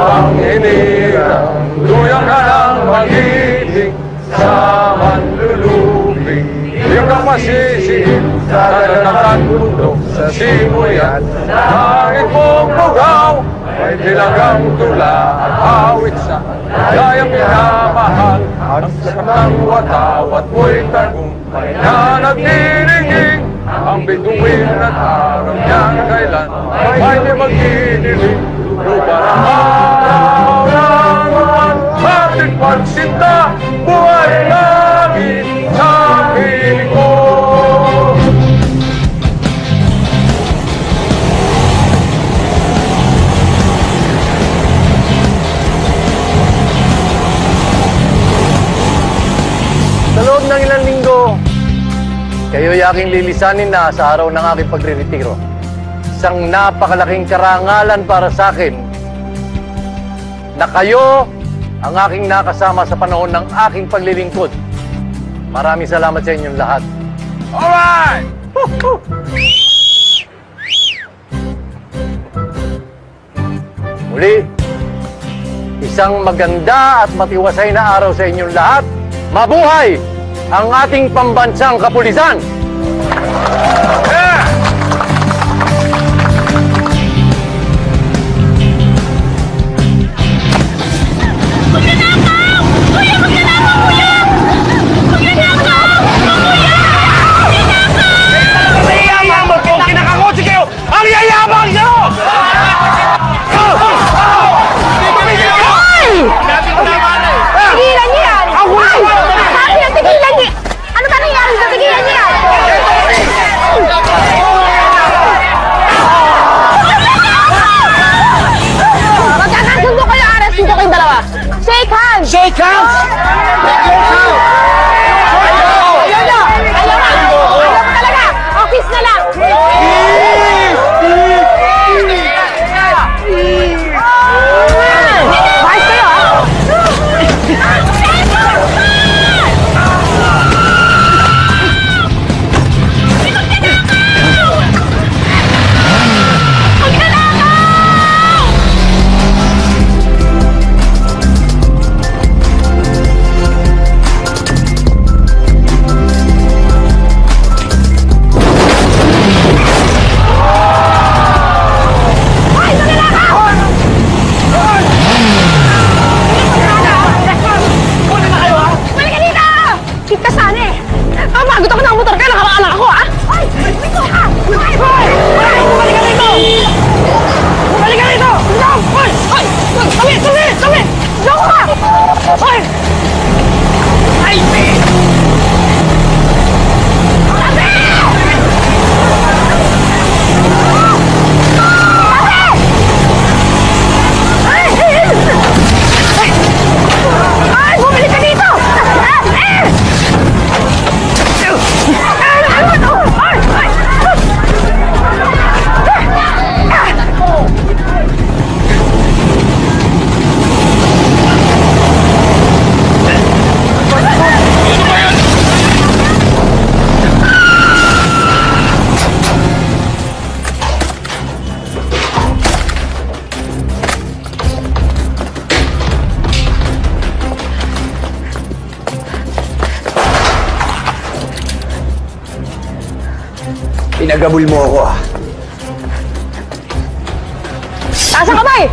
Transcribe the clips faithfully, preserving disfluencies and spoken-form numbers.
Panginirang tuyang ka ng magiting sa manlulubing. Iyong kapasisiin sa dalakan bundok sa simuyan. Langit mong bugaw ay tilagang tula at awit sa gayang minamahal. At sa ng watawat mo'y tagumpay na nagdiringing. Ang bituin at araw niyang kailan ay di mag-iniling. Lupa ng araw ng uwan, ating pagsinta, buhay namin sa piling ko. Sa loob ng ilang linggo, kayo'y aking lilisanin na sa araw ng aking pagre-retiro. Isang napakalaking karangalan para sa akin na kayo ang aking nakasama sa panahon ng aking paglilingkod. Maraming salamat sa inyong lahat. Alright! Muli, isang maganda at matiwasay na araw sa inyong lahat. Mabuhay ang ating pambansang kapulisan! Yeah! Magnanakaw! Kuya, magnanakaw, kuya! Magnanakaw! Kuya! Magnanakaw! Ang yayabang mo kung kinakakotse kayo! Ang yayabang nyo! Tigilan niyo yan! Sabi na tigilan niyo! Ano ba nangyari sa tigilan niyo yan? Magkakasundo kayo, aras dito kayong dalawa. Shake hands! Shake hands! Ayaw na! Ayaw na! Ayaw na talaga! Office na lang! Bahas kayo, ha? Magot ako ng motor ka, nakakaanak ako, ha? Ay! Dito ka! Ay! Ay! Ay! Bumalik ka rito! Bumalik ka rito! Ay! Ay! Ay! Tabi! Tabi! Tabi! Loko ka! Ay! Ay! Tabi! Tabi! Ay! Ay! Bumalik ka dito! Ay! Pinagabul mo ako, ah. Taas ang kamay!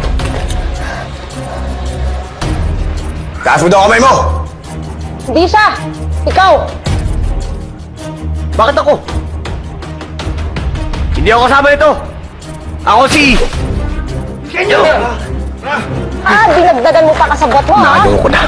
Taas mo daw kamay mo! Hindi siya! Ikaw! Bakit ako? Hindi ako kasama ito! Ako si... Kenyo! Ah, dinagdagan mo pa kasabot mo, ha? Nagawa ko na.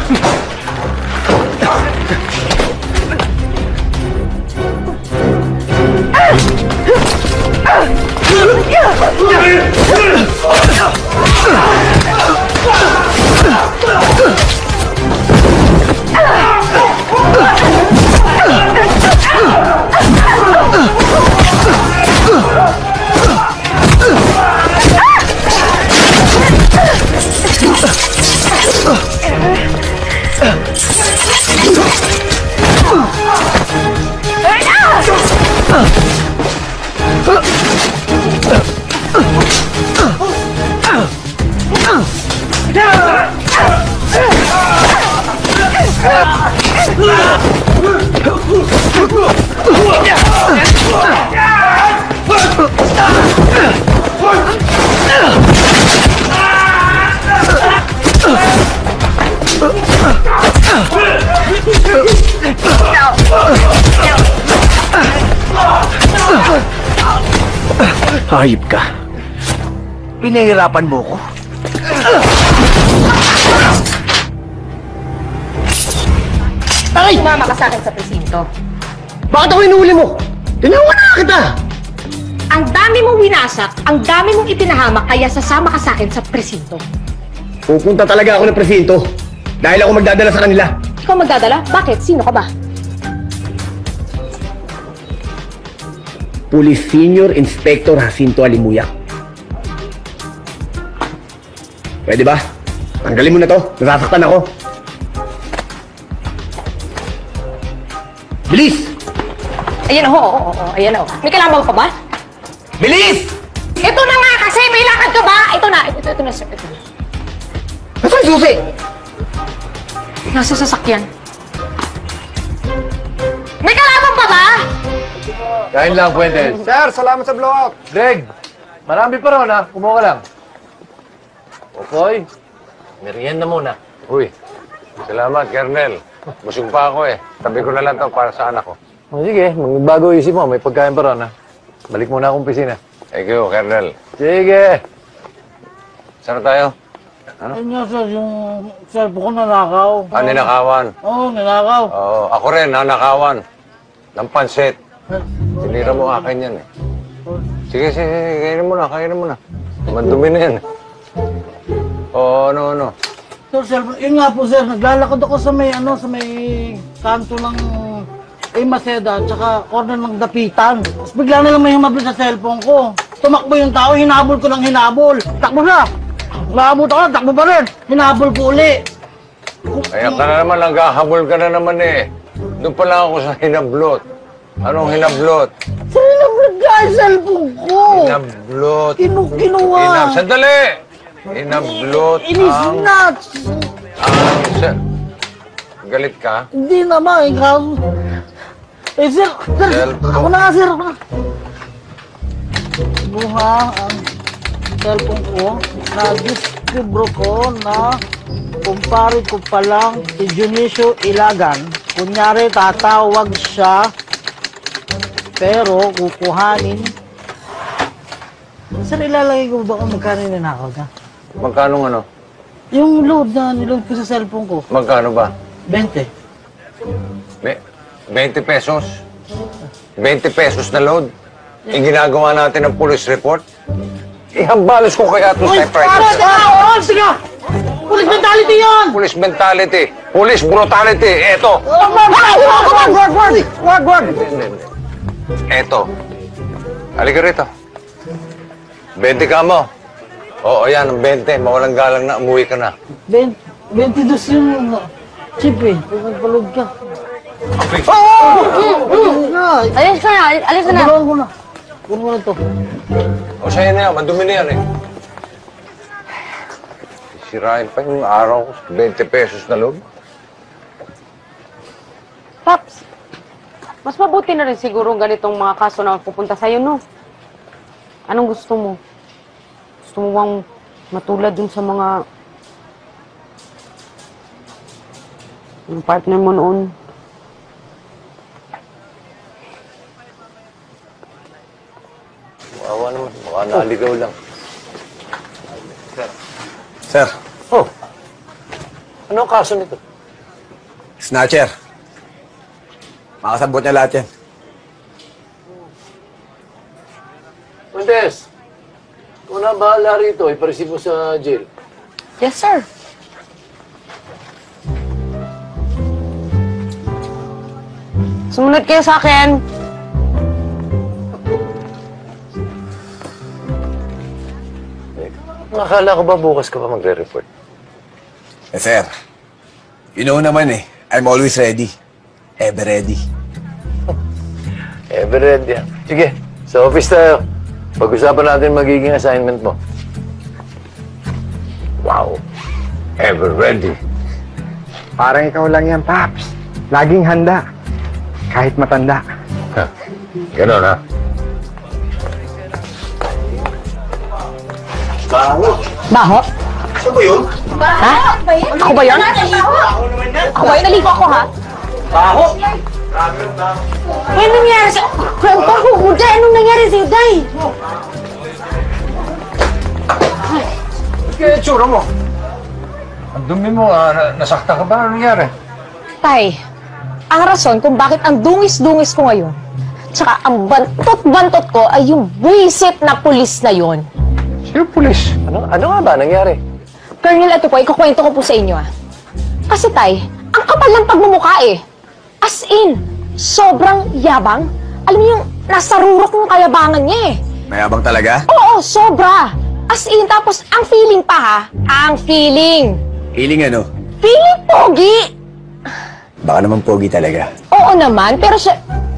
Hayop ka. Pinahirapan mo ko. Ay! Sumama ka sa akin sa presinto. Bakit ako inuuli mo? Tinawa na kita! Ang dami mong winasak, ang dami mong ipinahamak, kaya sasama ka sa akin sa presinto. Pupunta talaga ako ng presinto. Dahil ako magdadala sa kanila. Ikaw magdadala? Bakit? Sino ka ba? Police Senior Inspector Jacinto Alimuyak. Pwede ba? Tanggalin mo na to. Nasasaktan ako. Bilis! Ayan, oo, oo, oo, ayan, oo. May kailangan pa ba? Bilis! Ito na nga kasi, may lakad ka ba? Ito na, ito, ito na, sir, ito na. Nasaan yung susi? Nasa sasakyan. May kalaban pa ba? Kain lang, Fuentes. Sir, salamat sa blowout. Greg, marami pa ron ha. Kumuha ka lang. Okoy, merienda muna. Uy, salamat, Kernel. Busog pa ako eh. Tabi ko na lang to para sa anak ko. O sige, magbago isip mo. May pagkain pa ron ha. Balik muna akong pisina. Thank you, Kernel. Sige. Saan na tayo? Ayun nga, sir, yung cellphone ko nanakaw. Ah, ninakawan. Oo, nanakaw. Oo, ako rin, nanakawan. Ng pansit. Sinira mo akin yan eh. Sige, sige, sige. Kainin mo na, kainin mo na. Mandumi na yan eh. Oo, ano, ano. Sir, cellphone, yun nga po, sir, naglalakad ako sa may, ano, sa may kanto ng A. Maceda, tsaka corner ng Dapitan. Tapos bigla na lang may humabol sa cellphone ko. Tumakbo yung tao, hinabol ko ng hinabol. Takbo na! Nakabot ako, takbo pa rin. Hinabol ko uli. Kaya ka na naman, naghahabol ka na naman eh. Doon pa lang ako sa hinablot. Anong hinablot? Sir, hinablot ka yung cellphone ko. Hinablot. Kinu kinuha. Hinab... Sandali! Hinablot Inis ang... nuts. ang... Sir, galit ka? Hindi naman, ikaw. Eh, sir, sir, Cellphone. ako na nga, sir, ako na. Buha ang cellphone ko, na-distribro ko na kumpare ko pa lang si Junicio Ilagan. Kunyari, tatawag siya, pero kukuhanin. Sir, ilalagay ko ba kung magkano ninakaw ka? Magkano ano? Yung load na niload ko sa cellphone ko, Magkano ba? twenty. Be- twenty pesos? twenty pesos na load? Yung ginagawa natin ng police report? Ihambalos ko kaya ito sa Para, typewriter. teka! Oh, sige! Police mentality yun! Police mentality. Police brutality. Eto. Wag, wag, wag, wag, wag, wag, wag, wag, wag. Eto. Halika rito. twenty ka mo. Oo, yan. Ang twenty. Mawalang galang na. Umuwi ka na. Ben, twenty-two yung uh, chip eh. Kung nagpalog ka. Okay. Alis na. Alis ka na, alis ka na. Tulungan ko na. Kunin ko na to. O sa'yo na yan. Madumi na yan eh. Sirain pa yung araw ko. twenty pesos na load. Paps, mas mabuti na rin siguro ganitong mga kaso na pupunta sa'yo, no? Anong gusto mo? Gusto mo bang matulad dun sa mga... yung partner mo noon? Wawa naman. Baka naligaw lang. Sir, Oh. Ano ang kaso nito? snatcher. Makasabot niya lahat yan. Fuentes, kung na bahala rito, ipareceive mo sa jail. Yes, sir. Sumunod kayo sa akin. Nakala ko ba bukas ka pa magre-report? Eh, sir. You know naman eh. I'm always ready. Ever ready. Ever ready yan. Sige, sa office tayo. Pag-usapan natin magiging assignment mo. Wow. Ever ready. Parang ikaw lang yan, Paps. Laging handa. Kahit matanda. Ganon, ha? Baho? Saan ba yun? Ha? Ako ba yun? Ako ba yun? Naligo ako, ha? Baho? Anong nangyari sa... Ang baho mo, Day! Anong nangyari sa'yo, Day? Kaya itsura mo. Ang dumi mo, ah, na- nasaktan ka ba? Ano nangyari? Tay, ang rason kung bakit ang dungis-dungis ko ngayon, tsaka ang bantot-bantot ko ay yung buwisit na pulis na yon. Sino pulis? Ano, ano nga ba nangyari? Colonel, ito po, ikukwento ko po sa inyo, ah. Kasi, Tay, ang kapal ng pagmumukha, eh. As in, sobrang yabang. Alam niyo yung nasa rurok ng kayabangan niya, eh. Mayabang talaga? Oo, sobra. As in, tapos ang feeling pa, ha? Ang feeling. Healing ano? Feeling pogi. Baka naman pogi talaga. Oo naman, pero siya...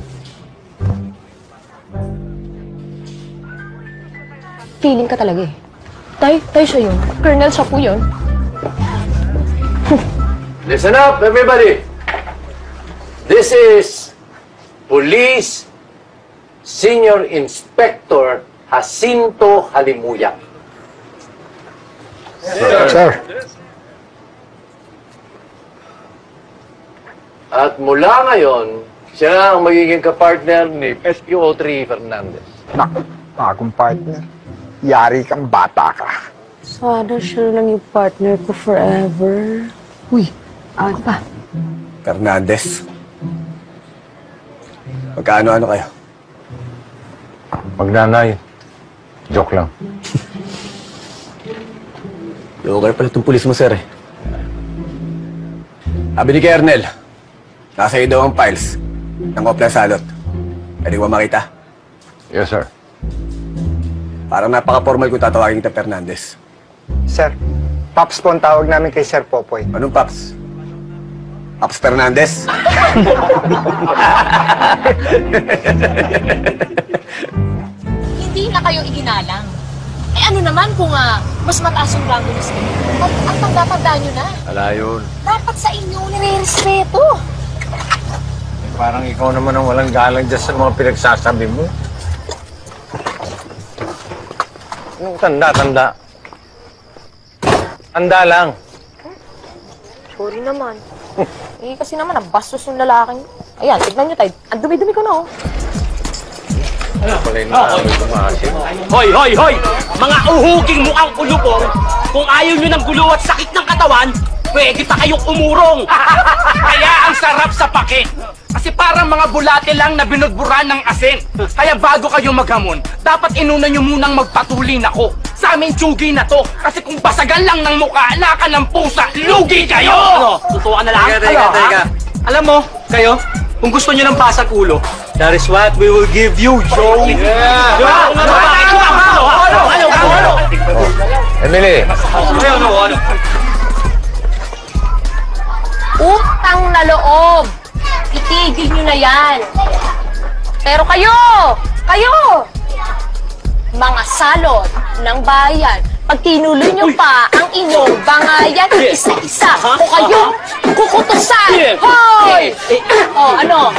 Feeling ka talaga, eh. Tay, tay siya yun. Colonel, siya po yun. Listen up, everybody. This is Police Senior Inspector Jacinto Halimuyak. Sir. At mula ngayon, siya ang magiging kapartner ni S Q O three Fernandez. Naku, bagong partner. Yari kang bata ka. Sana siya lang yung partner ko forever. Uy, ano ba? Fernandez. Magkaano-ano kayo? Magnanay. Joke lang. Local pala itong pulis mo, sir, eh. Sabi ni Kernel, nasa iyo daw ang files ng Oplan Salot. Pwede ko ba makita? Yes, sir. Parang napaka-formal kung tatawagin kita Fernandez. Sir, Paps po ang tawag namin kay Sir Popoy. Anong Paps? Paps Fernandez? Hindi na kayo iginalang. Eh ano naman kung uh, mas mataas yung rango na sa inyo? At ang tanda-tanda nyo na. Ala yun. Dapat sa inyo nire-respeto. Eh, parang ikaw naman ang walang galang dyan sa mga pinagsasabi mo. Yung tanda, tanda. Tanda lang. Sorry naman. Eh kasi naman nabastos yung lalaking. Ayan, tignan nyo tayo. Ang dumi-dumi ko na, oh. Ano pala yung nakakamay kumasin? Hoy, hoy, hoy! Mga uhuging mukhang kulubong, kung ayaw nyo ng gulo at sakit ng katawan, pwede pa kayong umurong. Kaya ang sarap sa pake. Kasi parang mga bulate lang na binudburan ng asin. Kaya bago kayo maghamon, dapat inuna nyo munang magpatulin ako. Sa amin tsugi na to. Kasi kung basagan lang ng mukha, naka ng pusa, lugi kayo! Ano? Tutuwa na lang? Teka, teka, Ano, teka. ha? Alam mo, kayo, kung gusto nyo ng pasag ulo, that is what we will give you, Joe. Yeah! Ano? Ano? Ano? Ano? Ano? Emily! Ano? Ano? Utang na loob. Itigil nyo na yan. Pero kayo, kayo, mga salot ng bayan, pag tinuloy nyo pa ang inyong bangayan isa-isa, o kayo kukutusan. Hoy! O, ano?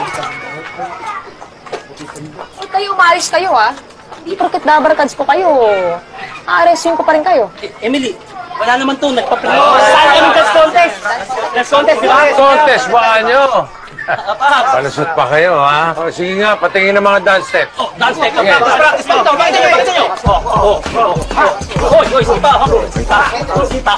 Huwag kayo umalis kayo, ha? Hindi porket dabarkads ko kayo. Aaresin ko pa rin kayo. Emily, wala naman to. Nagpa-play. Saan kami dance contest? Dance contest, di ba? Contest, baka nyo! Palusot pa kayo, ha? O, sige nga, patingin ng mga dance steps. Oh, dance step. Practice, practice pa ito. Bakit nyo? Bakit nyo? Oh, oh, oh. Hoy, hoy, sipa. Sipa. Sipa.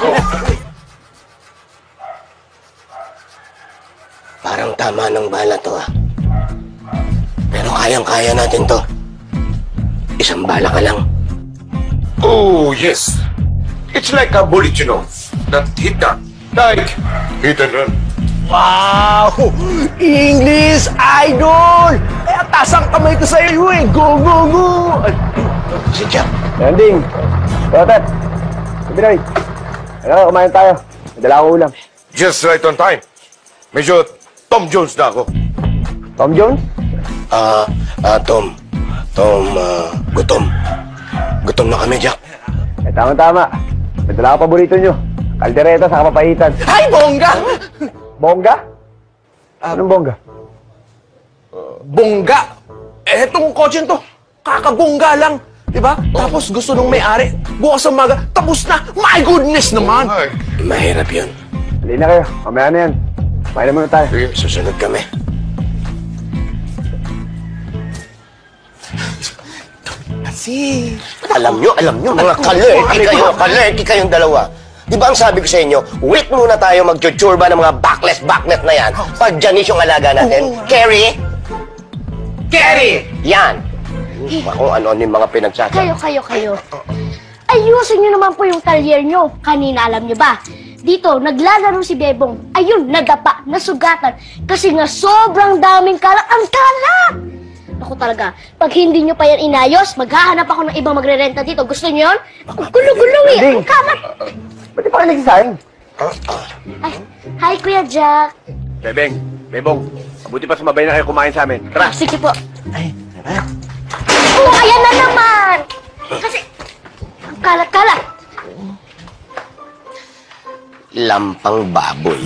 Parang tama ng bala to, ah. Pero kayang-kaya natin to. Isang bala ka lang. Oh, yes. It's like a bullet, you know. That hit that. Like hit and run. Wow! English Idol! Eh, atasang kamay ko sa iyo eh! Go, go, go! Si Jack. Landing! Rotet! Sabiray! Ano, kumain tayo. Madala ko ulam. Just right on time. Medyo Tom Jones na ako. Tom Jones? Ah, ah, Tom. Tom, ah, gutom. Gutom na kami, Jack. Eh, tama-tama. Madala ko paborito nyo. Aldereta sa kapapahitan. Ay, bongga! Bongga? Anong bongga? Bongga! Eh, itong kotse to, kakabongga lang. Diba? Tapos gusto nung may-ari, bukas sa umaga, tapos na. My goodness naman! Mahirap yun. Halina kayo. Mamaya na yan. Kumain na muna tayo. Sige, susunod kami. Kasi... Alam nyo, alam nyo, mga kalerti kayo, kalerti kayong dalawa. Di ba ang sabi ko sa inyo, wait muna tayo mag-churba ng mga backless-backlet na yan. Pag Janice yung alaga natin. Carrie? Carrie! Yan! Kung ano-ano yung mga pinagsasabi. Kayo, kayo, kayo. Ayusin nyo naman po yung talyer nyo. Kanina, alam nyo ba? Dito, naglalaro si Bebong. Ayun, nadapa, nasugatan. Kasi nga sobrang daming kalat. Ang kalat! Ako talaga, pag hindi nyo pa yan inayos, maghahanap ako ng ibang magre-renta dito. Gusto nyo yun? Gulo-gulo eh. Ang kalat! Ba't di pa kayo nagsisayang? Ay, hi, Kuya Jack. Bebeng, Bebong, mabuti pa sumabay na kayo kumain sa amin. Tara! Sige po. Ay, oh, ayan na naman! Kasi, ang kalat-kalat. Lampang baboy.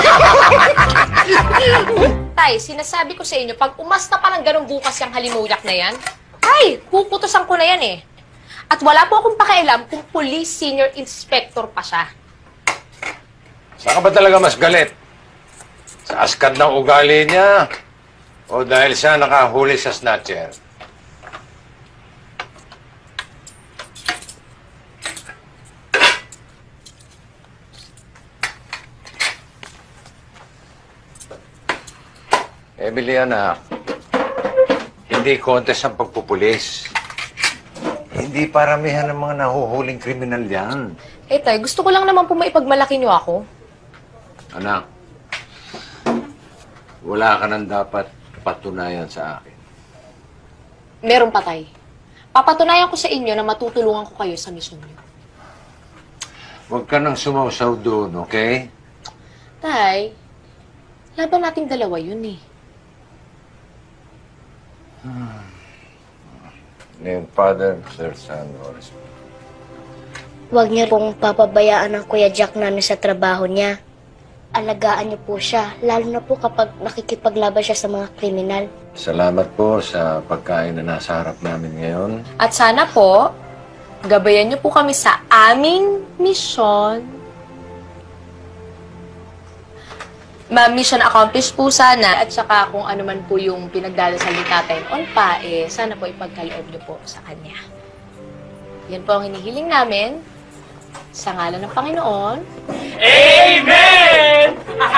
Tay, sinasabi ko sa inyo, pag umasta pa ng ganun bukas yung halimuyak na yan, ay, puputusan ko na yan eh. At wala po akong pakialam kung police senior inspector pa siya. Saan ka ba talaga mas galit? Sa askad ng ugali niya? O dahil siya nakahuli sa snatcher? Emiliana, hindi contest ang pagpupulis. Hindi paramihan ng mga nahuhuling kriminal yan. Eh tay, gusto ko lang naman po maipagmalaki niyo ako. Anak, wala ka nang dapat patunayan sa akin. Meron pa tay. Papatunayan ko sa inyo na matutulungan ko kayo sa misyon niyo. Huwag ka nang sumausaw doon, okay? Tay, laban nating dalawa yun eh. Hmm. Name, Father, Sir, Son, Holy Spirit. Huwag niyo pong papabayaan ng Kuya Jack namin sa trabaho niya. Alagaan niyo po siya, lalo na po kapag nakikipaglaban siya sa mga kriminal. Salamat po sa pagkain na nasa harap namin ngayon. At sana po, gabayan niyo po kami sa aming misyon. Ma-mission accomplished po sana at saka kung ano man po yung pinagdadasal ni Tatay on pa, eh, sana po ipagkaloob niyo po sa kanya. Yan po ang hinihiling namin sa ngalan ng Panginoon. Amen!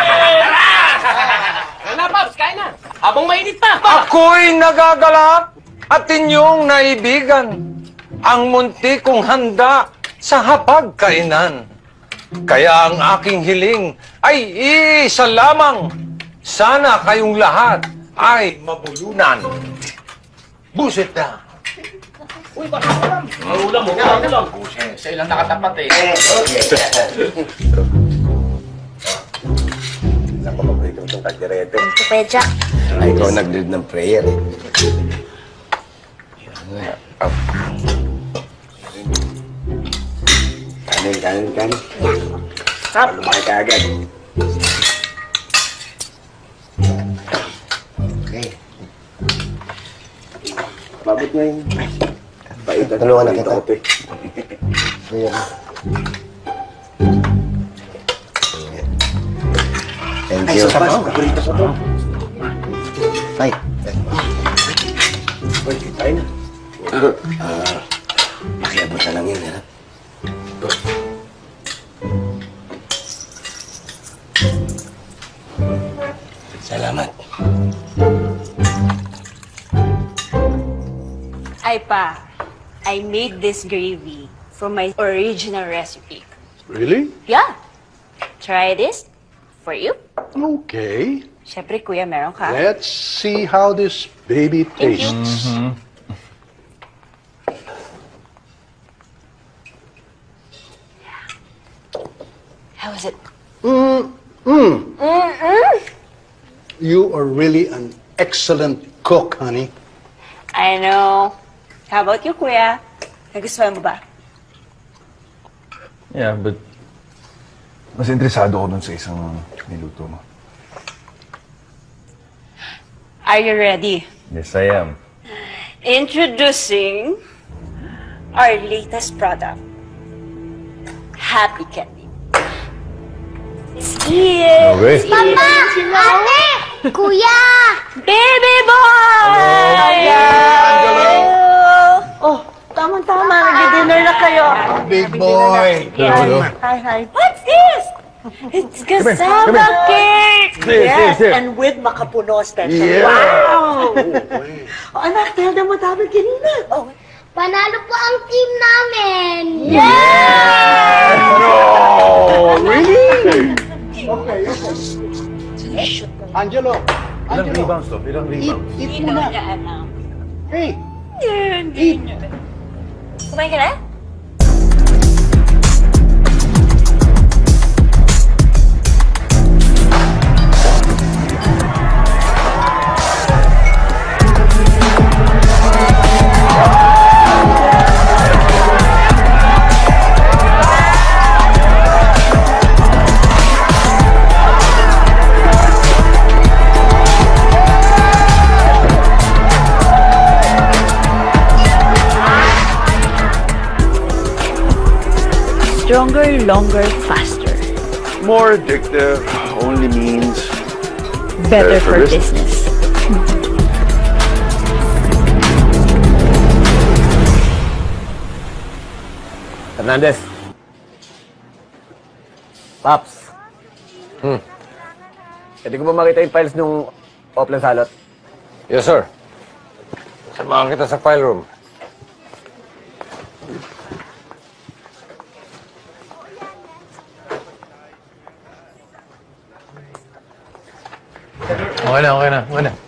Wala, Pops, kain na. Habang mainit pa. Ako'y nagagalak at inyong naibigan ang munti kong handa sa hapagkainan. Kaya ang aking hiling ay isa lamang. Sana kayong lahat ay mabulunan. Buset na. Uy, baka ka lang. Marulang mo, marulang. Sa ilang nakatapat eh. Napapaborito itong kalderete. Kuya Jack. Ay, ikaw nag-lead ng prayer eh. Kanin, kanin, kanin. Stop! Lumaki ka agad. Okay. Babot nga yun. Paitan. Tulungan na kita. Ayan. Thank you. Ay, sa taas. Paborito ko to. Ay. Uy, tayo na. Ah, pakiabot na lang yun, ha? Salamat. Ay pa, I made this gravy from my original recipe. Really? Yeah. Try this for you. Okay. Siyempre, kuya, meron ka. Let's see how this baby Thank you. tastes. How is it? Mm, mm. Mm-mm. You are really an excellent cook, honey. I know. How about you, kuya? Nagustuhan mo ba? Yeah, but Mas interesado ako dun sa isang niluto mo. Are you ready? Yes, I am. Introducing our latest product, Happy Candy. It's here. No way. It's here. Papa! You know? Ate! Kuya! Baby boy! Oh, tama-tama. Nag-dinner na kayo. Big boy! Yeah. Hi, hi. What's this? It's cassava cake! Here, Yes, here, here. and with makapuno special. Yeah. Wow! Oh, anak, tell them what happened kanina. Oh, Panalo po ang team namin! No! Really? Okay, okay. Angelo! Ilang rebounds to? Ilang rebounds? eat muna. Hey! Eat! Kumain ka na? Stronger, longer, faster. More addictive only means Better for business. Hernandez. Paps. Hmm. Pwede ko ba makita yung files nung offline salot? Yes, sir. Samahan kita sa file room. Okay na, okay na, okay na.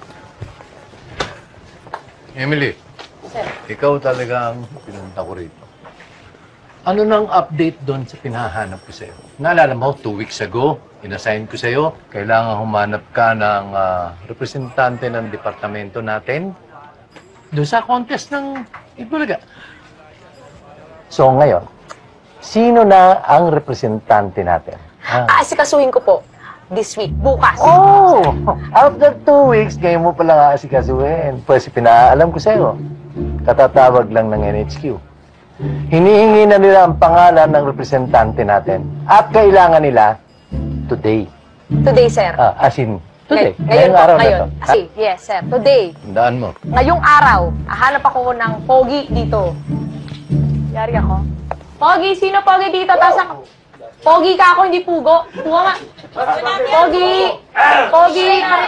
Emily, ikaw talaga ang pinunta ko rito. Ano nang update doon sa pinahanap ko sa'yo? Naalala mo, two weeks ago, inassign ko sa'yo, kailangan humanap ka ng ah, representante ng departamento natin doon sa contest ng Itbulaga. So ngayon, sino na ang representante natin? Ah. Aasikasuhin ko po. This week, bukas. Oh! After two weeks, ngayon mo pala aasikasuhin. Pwes, pinaalam ko sa'yo. Katatawag lang ng N H Q. Hinihingi na nila ang pangalan ng representante natin. At kailangan nila today. Today, sir. Ah, as in, today. Ngay- ngayon po, araw ngayon. na to. Kasi, yes, sir. Today. Tandaan mo. Ngayong araw, hahanap ako ng pogi dito. Yari ako. Pogi, sino pogi dito? Taas ako. Pogi ka ako, hindi pugo. Pugo nga. Pogi! Pogi!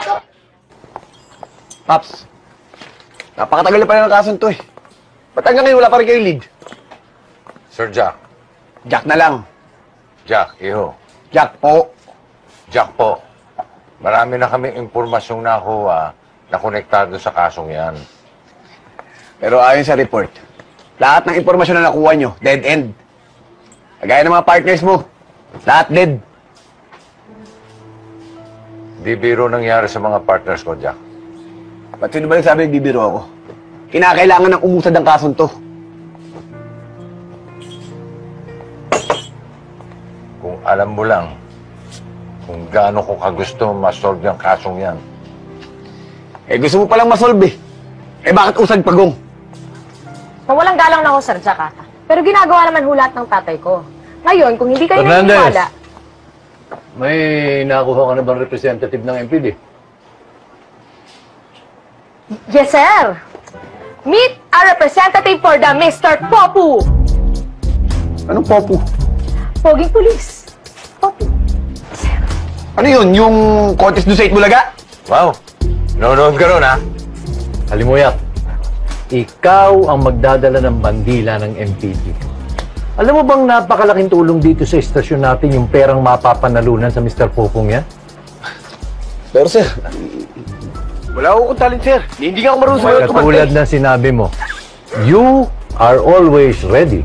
Paps. Napakatagal na pala ng kaso to eh. Ba't hanggang ngayon wala pa rin kayo lead? Sir Jack. Jack na lang. Jack, iho. Jack po. Jack po. Marami na kami impormasyong nakuha na konektado sa kasong yan. Pero ayon sa report, lahat ng impormasyon na nakuha nyo, dead end. Kagaya ng mga partners mo, lahat dead. Di biro nangyari sa mga partners ko, Jack. Ba't sino ba nagsabi nagbibiro ako? Kinakailangan ng umusad ang kasong to. Kung alam mo lang kung gaano ko kagusto ma-solve yung kasong yan. Eh gusto mo palang masolve eh. Eh bakit usad pagong? Mawalang galang na ako, Sir Jack, ah. Pero ginagawa naman hulat ng tatay ko. Ngayon, kung hindi kayo Fernandez! naniniwala... May nakuha ka na bang representative ng M P D? Yes, sir! Meet a representative for the Mister Popu! Anong popo? Poging pulis. Popu. Ano yun? Yung contest doon sa Itbulaga? Wow! Nonood ka ron, ha? Halimuyak, ikaw ang magdadala ng bandila ng M P D. Alam mo bang napakalaking tulong dito sa estasyon natin yung perang mapapanalunan sa Mister Popong yan? Pero sir, wala akong talent sir. Hindi nga ako marunong sa mga Katulad na sinabi mo, you are always ready.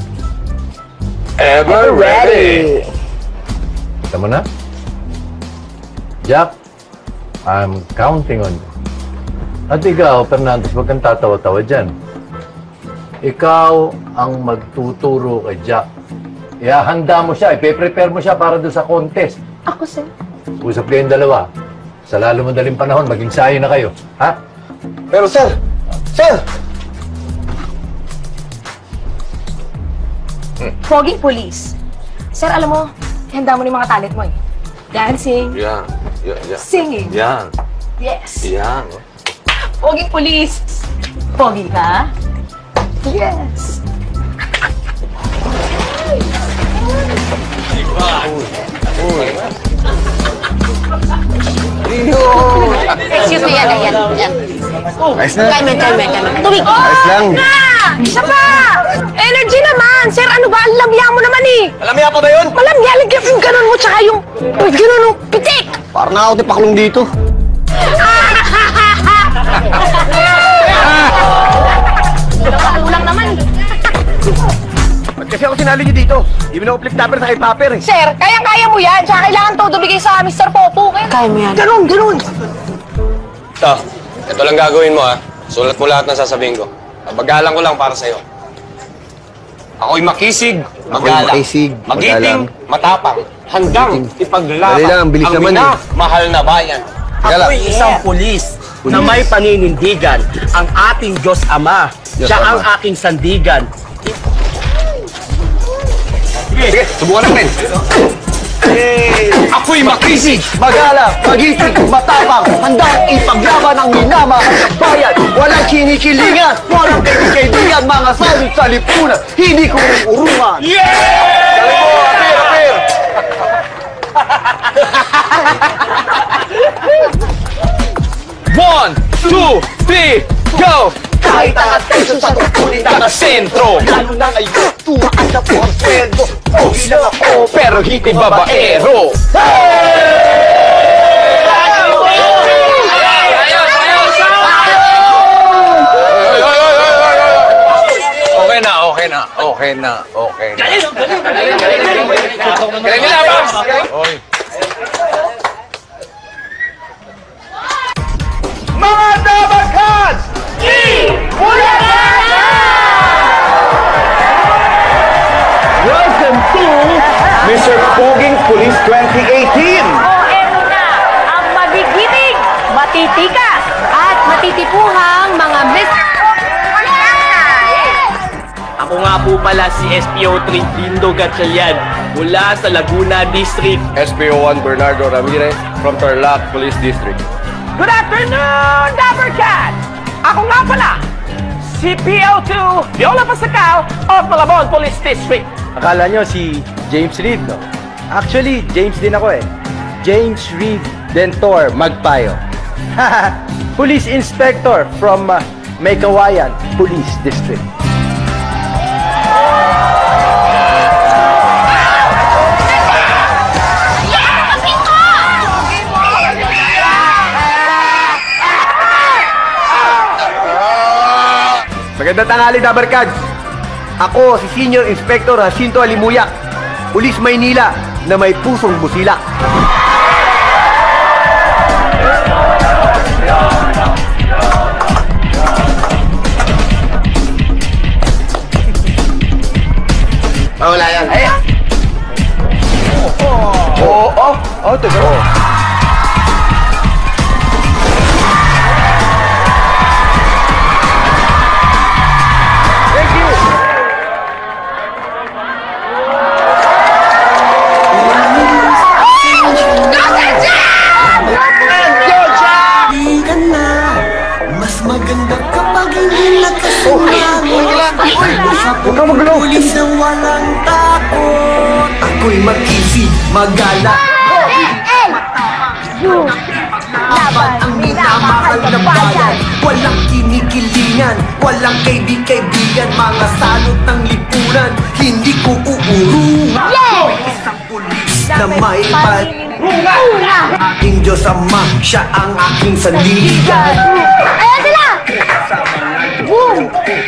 Ever ready! Alam mo na? Jack, I'm counting on you. At ikaw, Fernandez, huwag kang tatawa-tawa dyan. Ikaw ang magtuturo kay Jack Ihahanda mo siya, ipe-prepare mo siya para doon sa contest. Ako, sir. Usap kayong dalawa. Sa lalo madaling panahon, maging sayo na kayo. Ha? Pero sir, sir! Poging police. Sir, alam mo, handa mo na yung mga talent mo eh. Dancing, Yan. Yan. Yan. singing. Yan. Yes. Yan. Poging police. Pogi ka? Yes. Excuse me, yan, yan, yan. Ayos na. Time, time, time. Tubig. Ayos lang. Isa pa! Energy naman! Sir, ano ba? Ang lamya mo naman eh! Malamya pa ba yun? Malamya, lagyan yung ganun mo, tsaka yung... Yung ganun yung pitik! Parang na ako tipaklong dito. Nakakalo lang naman. Ba't kasi ako sinali niyo dito? Hindi mo na ako flip topper sa hip-hopper eh. Sir, kayang-kaya mo yan. Tsaka kailangan todo bigay sa mister Popo. Kaya mo yan. Ganun, ganun. Ito, ito lang gagawin mo ha. Sulat mo lahat ng sasabihin ko. Bagalang ko lang para sa'yo. Ako'y makisig, magalang. makisig, Magiting, magalang. matapang. Handang ipaglaban Dali lang, bilis ang naman mina, eh. mahal na bayan. Ako'y isang pulis na may paninindigan. Ang ating Diyos Ama. Diyos Siya Ama. ang aking sandigan. Sige, subukan natin. Ako'y makisig, Magalang, magiting, matapang, handang ipaglaban ang minamahal ng bayan. Walang kinikilingan, walang kaibigan, mga salot sa lipunan, hindi ko urungan. Yeah! Galing mo, apir, apir! One, two, three, go! Kahit ang atensyon sa tungkulin na Sentro! lalo na ngayon, tumaan na po ang sweldo. Pogi lang ako, pero hindi babaero. Okay na, okay na, okay na, okay na. Galing nila, Babs! Oy. Mga dabaghad! Welcome to Mister Poging Police twenty eighteen! O, eto na. Ang magigiting, matitikas, at matitipuhang mga mister Ako nga po pala si S P O three Dindo Gatchalian mula sa Laguna District. S P O one Bernardo Ramirez from Tarlac Police District. Good afternoon, Dapper Cat! Ako nga pala, si P O two Viola Pascal of Malabon Police District. Akala nyo si James Reed, no? Actually, James din ako eh. James Reed Dentor Magpayo. Police Inspector from uh, Maykawayan Police District. Magandang tanghali, Dabarkads! Ako, si Senior Inspector Jacinto Alimuyak, Pulis Maynila na may pusong busila. Mawala yan. Ay! Oo, oh, oh, teka. Mas maganda kapag hindi nakasama Huwag kang magulo! Pulis na walang takot. Ako'y mag-isip, magala. Laban ang minamahal na bayan. Walang kinikilingan, walang kaibig-kaibigan. Mga salot ng lipunan, hindi ko uurungan. Ako'y isang pulis na may paninungan. Aking Diyos Ama, siya ang aking sandigan. Ayan sila! Boom!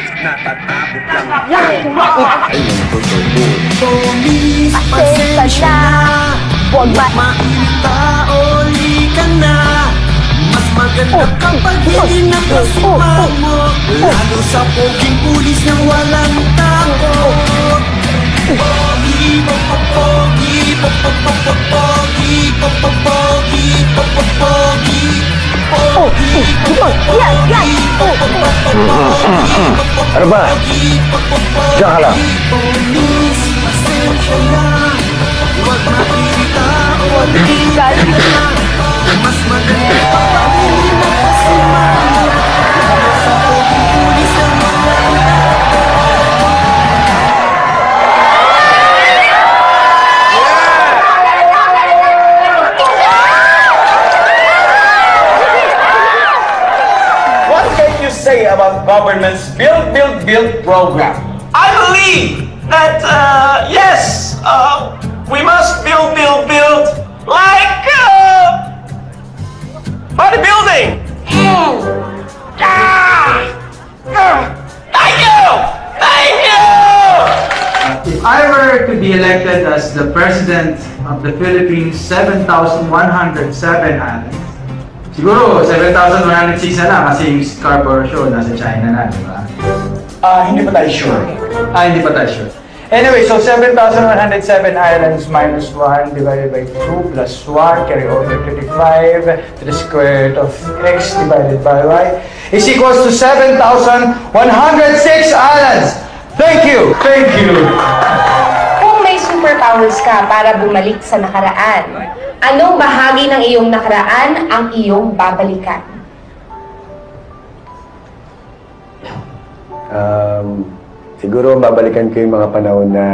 Polis, pasensya na. Huwag mainita o lika na. Mas maganda kapag hindi nakasumamo. Lalo sa poging pulis na walang takot. Ano ba? Diyan ka lang. What can you say about government's Build, Build, Build program? I believe that, uh, yes, uh, we must build, build, build, like, uh, bodybuilding. Mm. Ah! Uh, thank you! Thank you! If I were to be elected as the President of the Philippines seven thousand one hundred seven islands, siguro seven thousand one hundred six na lang kasi yung Scarborough Show nasa China na, di ba? Ah, hindi pa tayo sure. Ah, hindi pa tayo sure. Anyway, so seven thousand one hundred seven islands minus one divided by two plus one, carry over thirty-five to the square root of x divided by y is equals to seven thousand one hundred six islands. Thank you! Thank you! Kung may superpowers ka para bumalik sa nakaraan, anong bahagi ng iyong nakaraan ang iyong babalikan? Um, siguro babalikan ko yung mga panahon na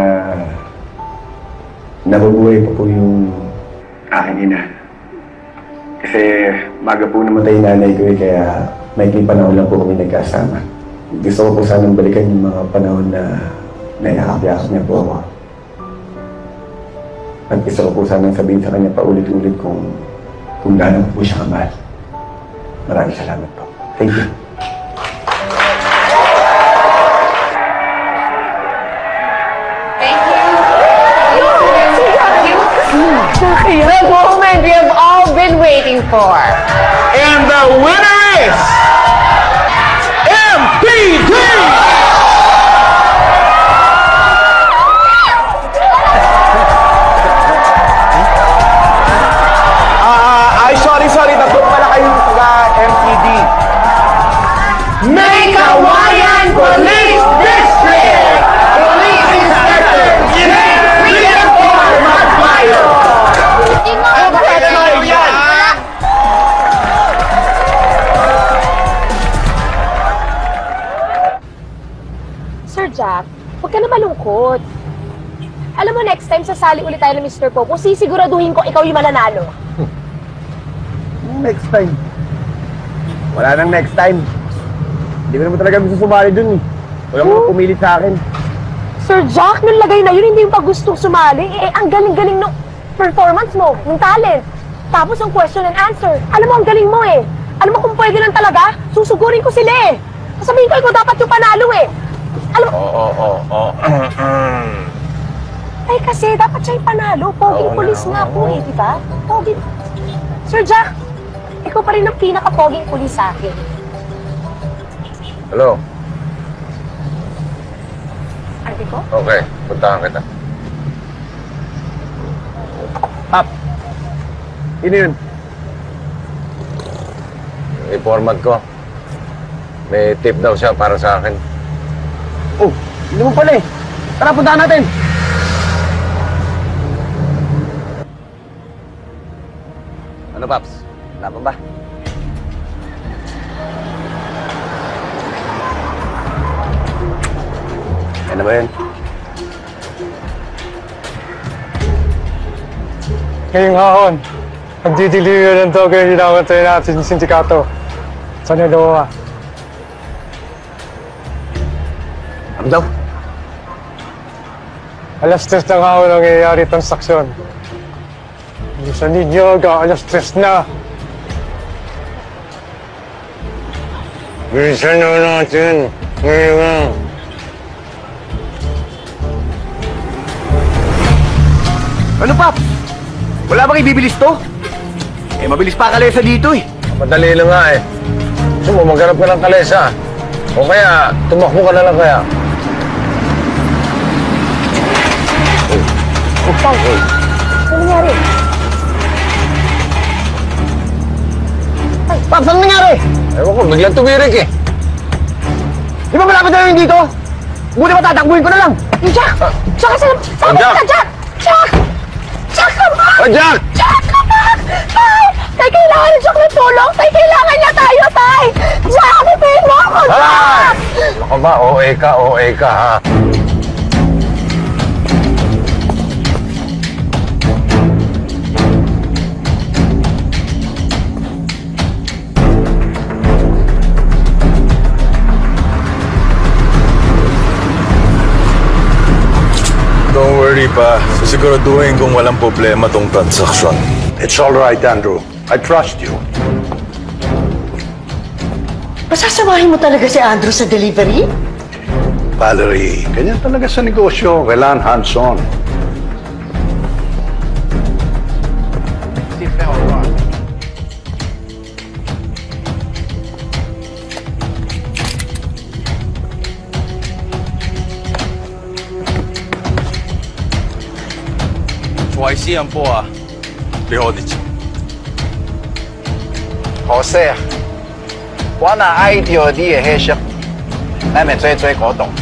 nabubuhay pa po yung aking ina. Kasi maga po namatay yung nanay ko eh, kaya may panahon lang po kami nagkasama. Gusto ko po sanang balikan yung mga panahon na naihakap-yakap niya po ako. At gusto ko po sanang sabihin sa kanya paulit-ulit kung kung gaano po siya kamahal. Maraming salamat po. Thank you. The moment we have all been waiting for. And the winner is M P D! Ah, ay, sorry, sorry. Tatlo pala kayong taga-M P D. Meycauayan Police District! Police Inspector James Redentor Magpayo! Sir Jack, huwag ka na malungkot. Alam mo, next time sasali ulit tayo ng Mister Popo, sisiguraduhin ko ikaw yung mananalo. Next time. Wala nang next time. Hindi ko naman talaga gusto sumali dun eh. Wala mo nang pumilit sa akin. Sir Jack, nung lagay na yun, hindi yung pag gustong sumali. Eh, ang galing-galing ng performance mo, ng talent. Tapos ang question and answer. Alam mo, ang galing mo eh. Alam mo kung pwede lang talaga, susugurin ko sila eh. Sasabihin ko, ikaw dapat yung panalo eh. Alam mo... Oo, oo, oo. Ay, kasi dapat siya yung panalo. Poging pulis nga po eh, di ba? Poging... Sir Jack, ikaw pa rin ang pinaka-poging pulis sa akin. Hello? Arte ko? Okay, puntahan kita. Pap! Sino yun? Yung informant ko. May tip daw siya para sa akin. Oh, hindi mo pala eh. Tara, puntahan natin! Ano, Paps? Wala pa ba? Ano ba yan? Ngayong hahon, magdidiliwan ng token yung hinawantay natin yung sindikato. Sana daw ka. Ano daw? Alas tres ng hahon ang nangyayari transaksyon. Bilisan ninyo, ga alas tres na. Bilisan na natin. Ngayon nga. Ano, Pap? Wala bang ibibilis to? Eh, mabilis pa kalesa dito eh. Madali lang nga eh. Gusto mo, maghanap ka ng kalesa. O kaya, tumakbo ka na lang kaya. Tay, ano nangyari? Paps, ano nangyari? Ewan ko, biglang tumirik eh. Di ba malapit na yun dito? Buti ba tatakbuhin ko na lang? Jack! Jack, saan? Saan Jack! ka, Jack? Jack! Jack, come back! Oh, Jack! Jack, come back! Tay! Tay, kailangan ni Jack ng tulong! Tay, kailangan niya tayo, Tay! Jack, ipin mo ako, Jack! Ako ba, O A ka, O A ka ha? Don't worry pa. Sisiguraduhin kung walang problema tong transaksyon. It's all right, Andrew. I trust you. Pasasamahin mo talaga si Andrew sa delivery? Valerie, ganyan talaga sa negosyo. Kailangan hands-on. Y C 安波啊，俾我哋做。 可惜啊，我那 idea 啲嘅黑色，你咪追追嗰度。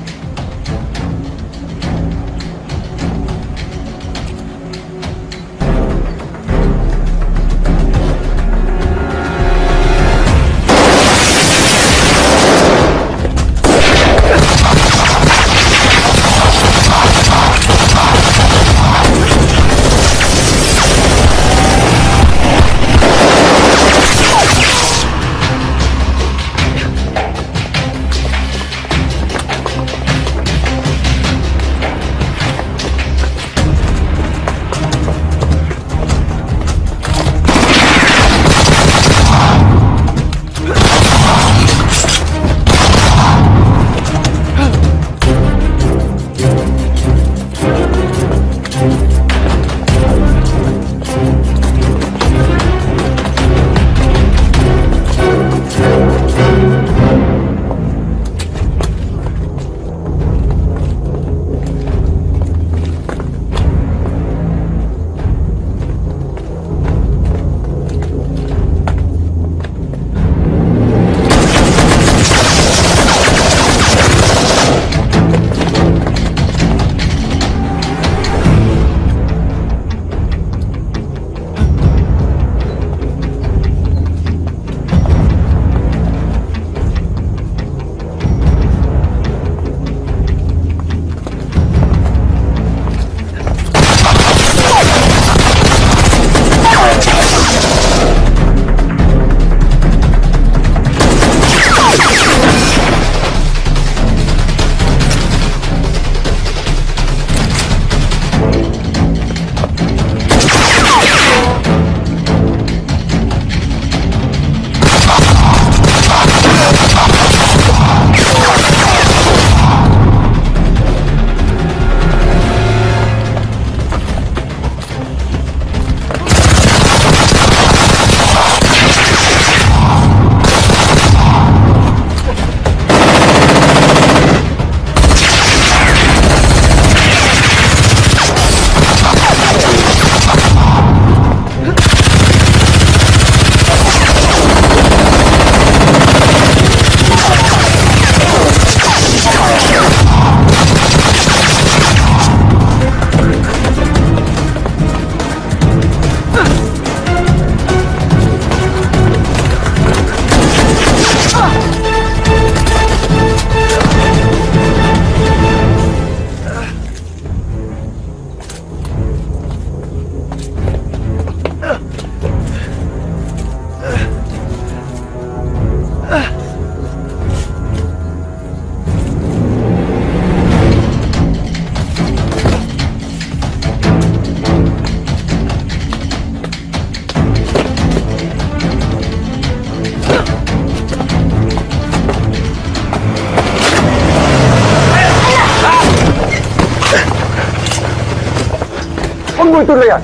mo ituloy yan.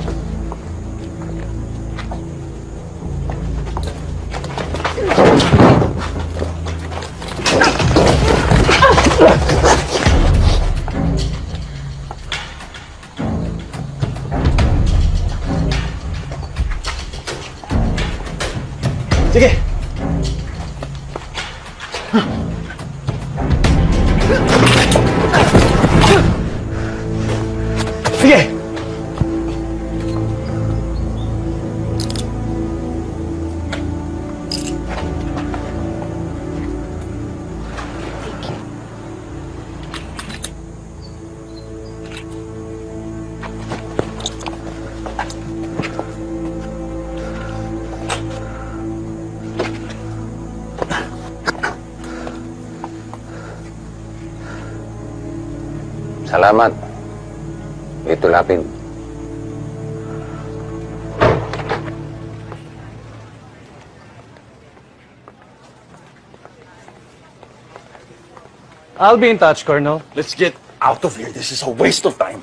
Sige. Sige. Salamat. Ito lapid. I'll be in touch, Colonel. Let's get out of here. This is a waste of time.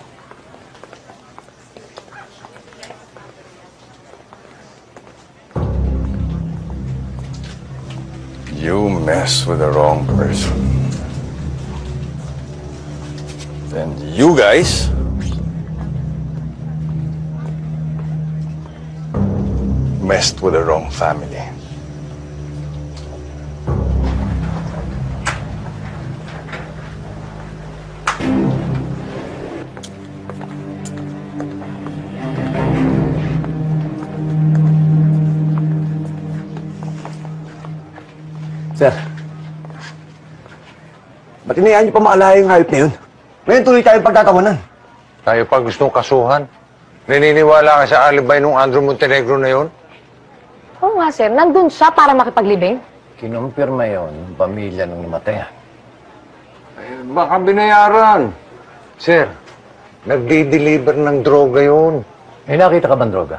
You mess with the wrong person. And you guys messed with the wrong family. Sir, ba't inayaan niyo pa maalala yung hayop na yun? Ngayon tuloy tayong pagtatawanan. Tayo pa gustong kasuhan. Naniniwala ka sa alibay nung Andrew Montenegro na yun? Oo nga, sir. Nandun siya para makipaglibing. Kinumpirma yon ng pamilya ng namatayan. Eh, baka binayaran. Sir, nagdi-deliver ng droga yun. May nakita ka bang droga?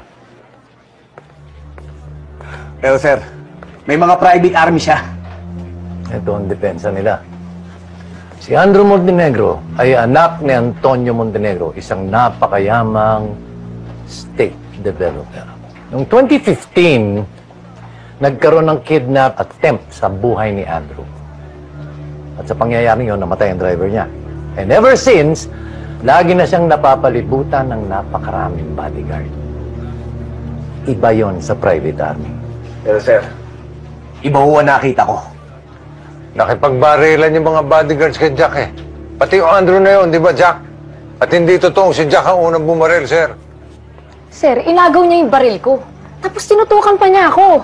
Pero sir, may mga private army siya. Ito ang depensa nila. Si Andrew Montenegro ay anak ni Antonio Montenegro, isang napakayamang state developer. Noong twenty fifteen, nagkaroon ng kidnap attempt sa buhay ni Andrew. At sa pangyayaring yun, namatay ang driver niya. And ever since, lagi na siyang napapalibutan ng napakaraming bodyguard. Iba yon sa private army. Pero sir, iba ho ang nakita ko. Nakipagbarilan yung mga bodyguards kay Jack eh. Pati yung Andrew na yun, di ba Jack? At hindi totoong si Jack ang unang bumaril, sir. Sir, inagaw niya yung baril ko. Tapos tinutukan pa niya ako.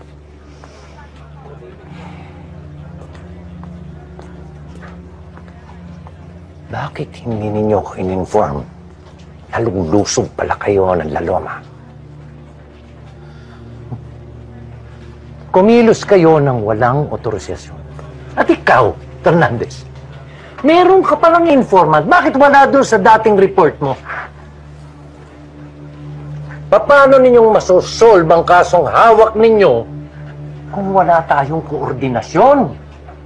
Bakit hindi ninyo ko in-inform? Lalong-lusog pala kayo ng laloma. Kumilos kayo ng walang otorisasyon. At ikaw, Fernandez, meron ka palang informant. Bakit wala doon sa dating report mo? Paano ninyong masosolve ang kasong hawak ninyo kung wala tayong koordinasyon?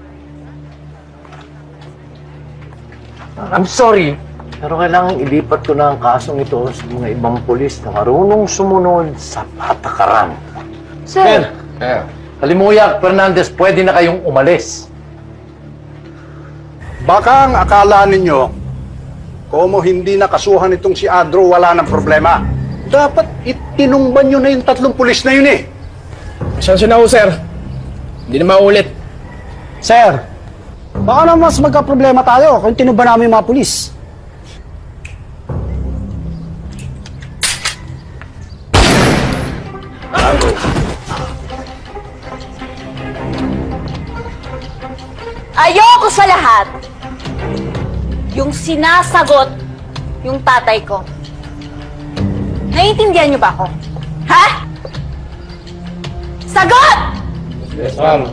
I'm sorry, pero kailangan ilipat ko na ang kasong ito sa mga ibang pulis na marunong sumunod sa patakaran. Sir! Sir! Halimuyak, Fernandez, pwede na kayong umalis. Baka ang akala ninyo, como hindi nakasuhan itong si Andrew, wala ng problema. Dapat itinumban nyo na yung tatlong pulis na yun eh. Pasensya na ho, sir. Hindi na maulit. Sir, baka na mas magka-problema tayo kung tinumban namin yung mga pulis. Ayoko sa lahat yung sinasagot yung tatay ko. Naiintindihan niyo ba ako? Ha? Sagot! Yes, ma'am.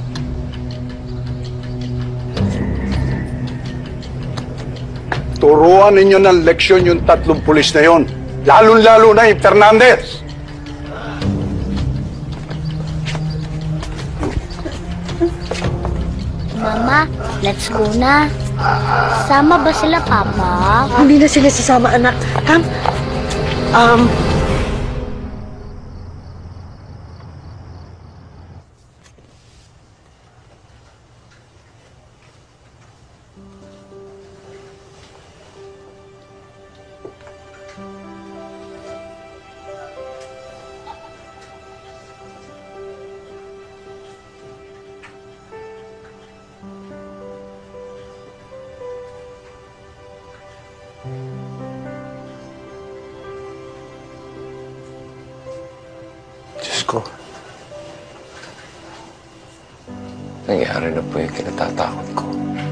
Turuan ninyo ng leksyon yung tatlong pulis na yon. Lalong-lalo na yung Fernandez. Mama, let's go na. Sama ba sila, Papa? Hindi na sila sasama, anak. Um, um, ko. Nangyari na po yung kinatatakot ko.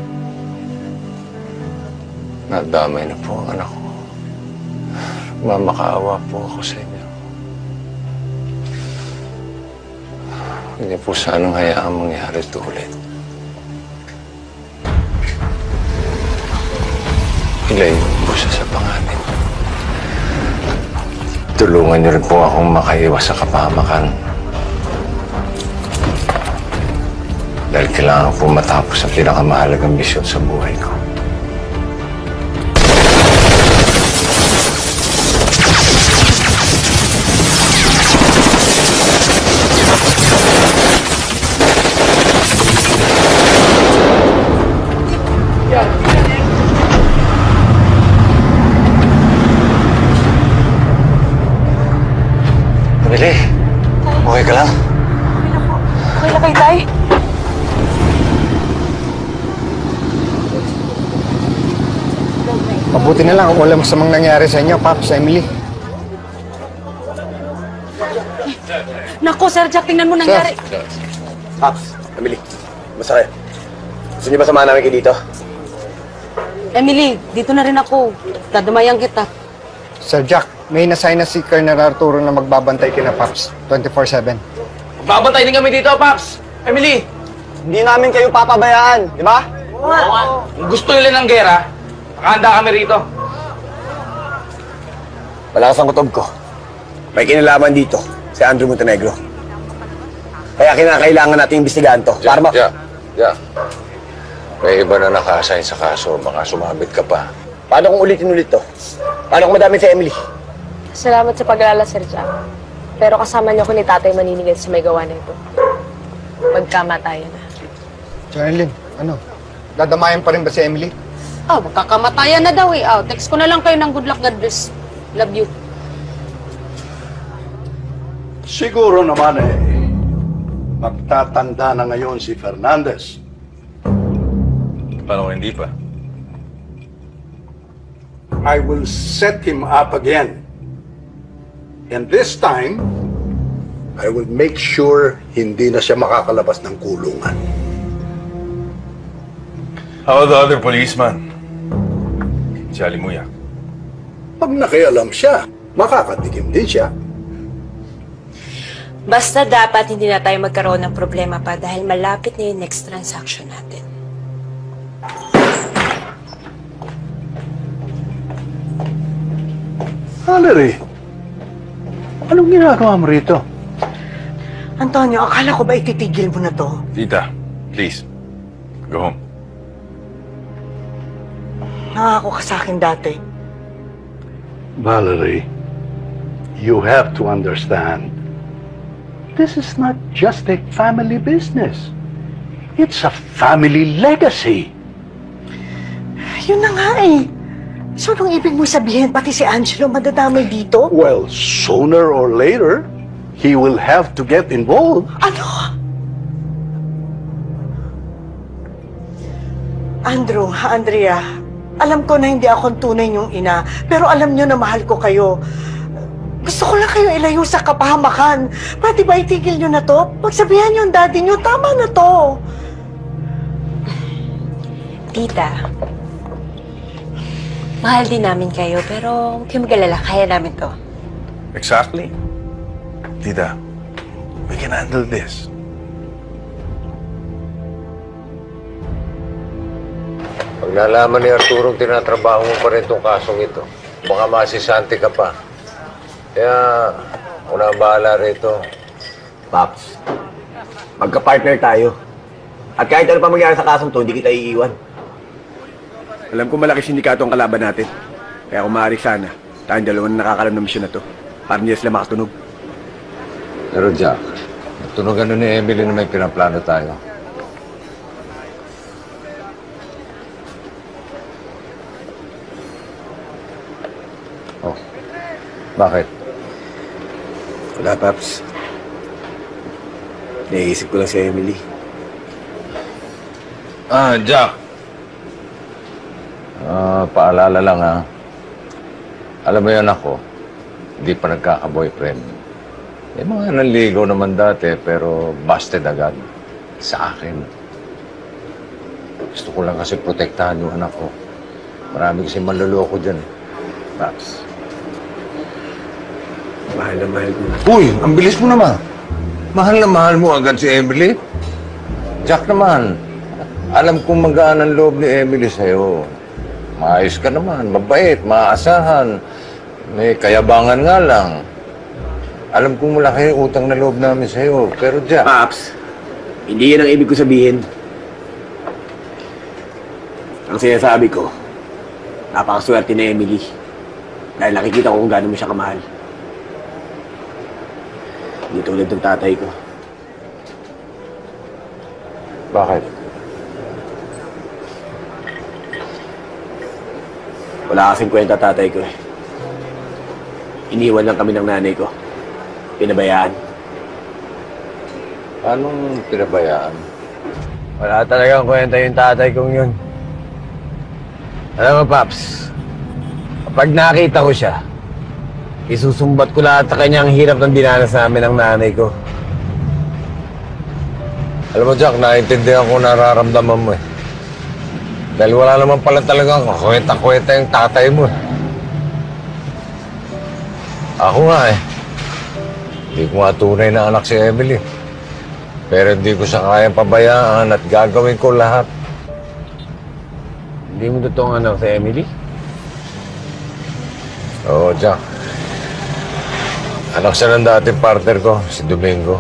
Nadamay na po ang anak ko. Mamakaawa po ako sa inyo. Hindi po sanang hayaang mangyari ito ulit. Ilayo po siya sa panganib. Tulungan niyo rin po akong makaiwas sa kapahamakan. Dahil kailangan po matapos ang pinakamahalagang misyon sa buhay ko. Emily, okay ka lang? Okay lang kayo, Tay? Mabuti na lang kung wala masamang nangyari sa inyo, Pops, Emily. Naku, Sir Jack, tingnan mo nangyari. Pops, Emily, basta kayo. Gusto niyo ba samahan namin kayo dito? Emily, dito na rin ako. Dadamayan kita. Sir Jack, may nasign na si Colonel Arturo na magbabantay kina Pops twenty-four seven. Babantay din kami dito, Paps. Emily. Hindi namin kayo papabayaan, di ba? Oo. Kung gusto nila ng gera, nakahanda kami rito. Malakas ang kutob ko. May kinalaman dito si Andrew Montenegro. Kaya kinakailangan natin imbestigahan to. Ja, Para ma... ja, ja. May iba na naka-assign sa kaso. Baka sumabit ka pa. Paano kung ulitin-ulit to? Paano kung madami si Emily? Salamat sa pag-alala, Sir Jack. Pero kasama niyo ko ni Tatay Maninigad sa may gawa na ito. Magkamatayan na. Jonelyn, ano? Dadamayan pa rin ba si Emily? Oh, magkakamatayan na daw eh. Oh, text ko na lang kayo ng good luck, God bless. Love you. Siguro naman eh, magtatanda na ngayon si Fernandez. Paano hindi pa? I will set him up again. And this time, I will make sure hindi na siya makakalabas ng kulungan. How about the other policeman? Si Alimuya. Pag nakialam siya, makakatikim din siya. Basta dapat hindi na tayo magkaroon ng problema pa dahil malapit na yung next transaction natin. Valerie, anong ginagawa mo rito? Antonio, akala ko ba ititigil mo na to? Tita, please, go home. Nangako ka sa akin dati. Valerie, you have to understand, this is not just a family business. It's a family legacy. Yun na nga eh. So, anong ibig mo sabihin, pati si Angelo madadamay dito? Well, sooner or later, he will have to get involved. Ano? Andrew, Andrea, alam ko na hindi ako tunay niyong ina, pero alam niyo na mahal ko kayo. Gusto ko lang kayo ilayo sa kapahamakan. Pwede ba itigil niyo na to? Pagsabihan niyo ang daddy niyo, tama na to. Tita, mahal din namin kayo, pero huwag kayong mag-alala, kaya namin to. Exactly. Tita, we can handle this. Pag nalaman ni Arturo tinatrabaho mo pa rin itong kasong ito, baka masisante ka pa. Kaya, una bahala rito. Paps, magka-partner tayo. At kahit ano pa mangyari sa kasong to, hindi kita iiwan. Alam ko malaki sindikato ang kalaban natin. Kaya kung maaari sana, tayong dalawa na nakakalam ng misyon na to. Para hindi sila makatunog. Pero Jack, tunugan nun ni Emily na may pinaplano tayo. Oh, bakit? Wala, Paps. Naiisip ko lang si Emily. Ah, Jack. Ah, paalala lang ha. Alam mo yan ako, hindi pa nagkaka-boyfriend. May mga nanligaw naman dati, pero busted agad. Sa akin. Gusto ko lang kasi protektahan yung anak ko. Marami kasi manloloko dyan. Paps. Mahal na mahal ko. Uy, ang bilis mo naman. Mahal na mahal mo agad si Emily. Jack naman, alam kong magaan ang loob ni Emily sa'yo. Maayos ka naman, mabait, maaasahan. May kayabangan nga lang. Alam kong malaki yung utang na loob namin sa'yo. Pero Jack... Paps, hindi yan ang ibig ko sabihin. Ang sinasabi ko, napakaswerte ni Emily. Dahil nakikita ko kung gaano mo siya kamahal. Hindi tulad ng tatay ko. Bakit? Wala kasing kwenta tatay ko eh. Iniwan lang kami ng nanay ko. Pinabayaan. Anong pinabayaan? Wala talagang kwenta yung tatay kong yun. Alam mo, Paps, kapag nakita ko siya, isusumbat ko lahat sa kanya ang hirap ng dinanas namin ng nanay ko. Alam mo, Jack, naiintindihan ko nararamdaman mo eh. Dahil wala naman pala talagang kwenta-kwenta yung tatay mo eh. Ako nga eh. Hindi ko nga tunay na anak si Emily. Pero hindi ko siya kayang pabayaan at gagawin ko lahat. Hindi mo totoong anak si Emily? Oo, Jack. Anak siya ng dating partner ko, si Domingo.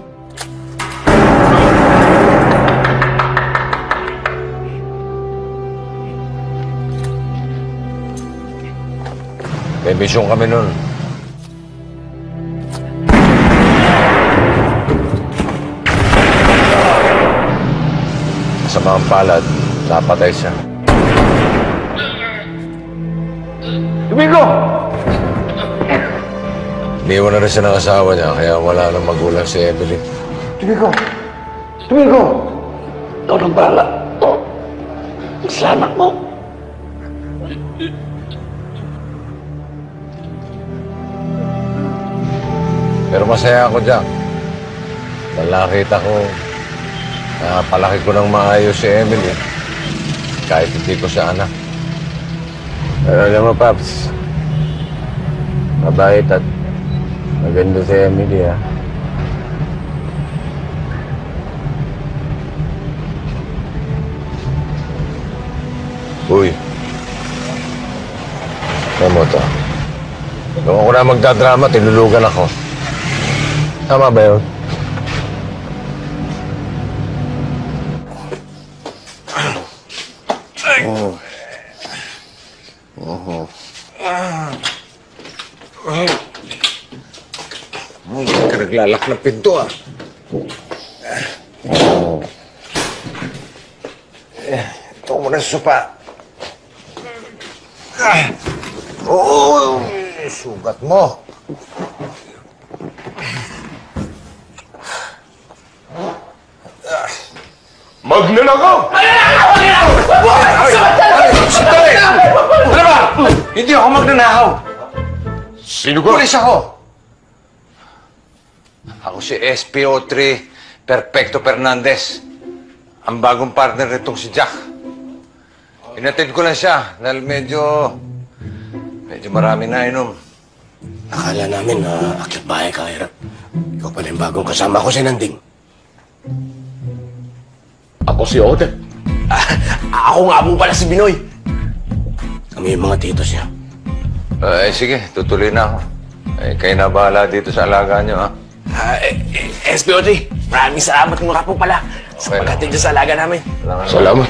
May misyon kami nun. Sa mga palad, napatay siya. Domingo! Iniwan na rin siya ng asawa niya, kaya wala nang magulang si Emily. Domingo! Domingo! Ikaw nang bahala. Sa anak mo. Pero masaya ako, Jack. Dahil nakita ko, napalaki ko ng maayos si Emily. Kahit hindi ko siya anak. Pero alam mo, Paps, mabait at maganda si Emily, ha? Uy. Alam mo to. Nung ako na magdadrama, tinulugan ako. Tama ba yun? Oh. Oh. Ah. Ay. Hindi ka naglalak ng pinto, ah. Oh. Eh, ito mo na sa sopa. Ah. Oh, sugat mo. Magnanakaw! Sandali! Ano ba? Hindi ako magnanakaw. Sino ka? Pulis ako. Ako si S P O three Perfecto Fernandez. Ang bagong partner nitong si Jack. Inatid ko lang siya dahil medyo... medyo marami na inom. Akala namin na akyat bahay ka, Hirap. Ikaw pala yung bagong kasama ko si Nanding. Ako si Odette. Ah, ako nga po pala si Binoy. Kami yung mga titos niya. Eh, sige, tutuloy na ako. Eh, kayo na bahala dito sa alaga niyo, ha? Ah, eh, eh, S P O three, maraming salamat nga po pala sa Okay paghatid niyo sa alaga namin. Salamat.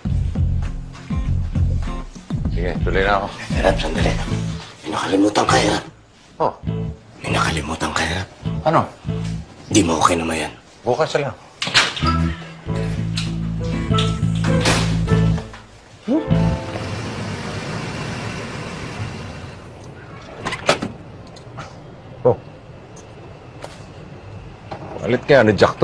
Sige, tuloy na ako. Hirap, sandali. May nakalimutan ka, Hirap. Oh. May nakalimutan ka, Hirap. Ano? Di mo okay naman yan. Bukas lang. Oh. Alit kaya ni Jack to?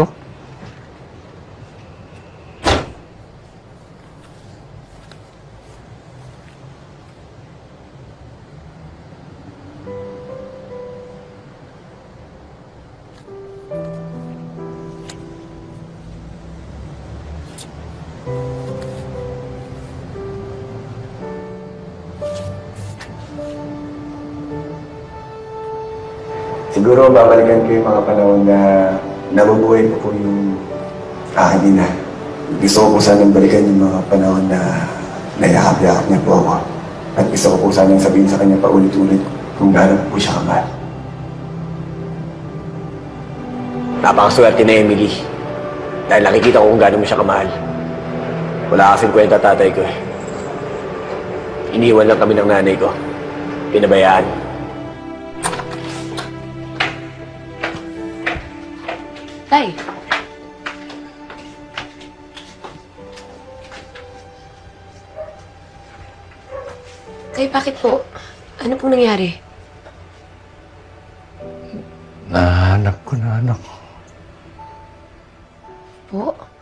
Siguro babalikan ko yung mga panahon na nabubuhay ko po yung aking ina. Gusto ko po sanang balikan yung mga panahon na nayakap-yakap niya po ako. At gusto ko po sanang sabihin sa kanya paulit-ulit kung gaano po siya kamahal. Napakaswerte na Emily. Dahil nakikita ko kung gaano mo siya kamahal. Wala kasing kwenta tatay ko eh. Iniwan lang kami ng nanay ko. Pinabayaan. Tay. Tay, bakit po? Ano pong nangyari? Nahanap ko na anak ko. Po?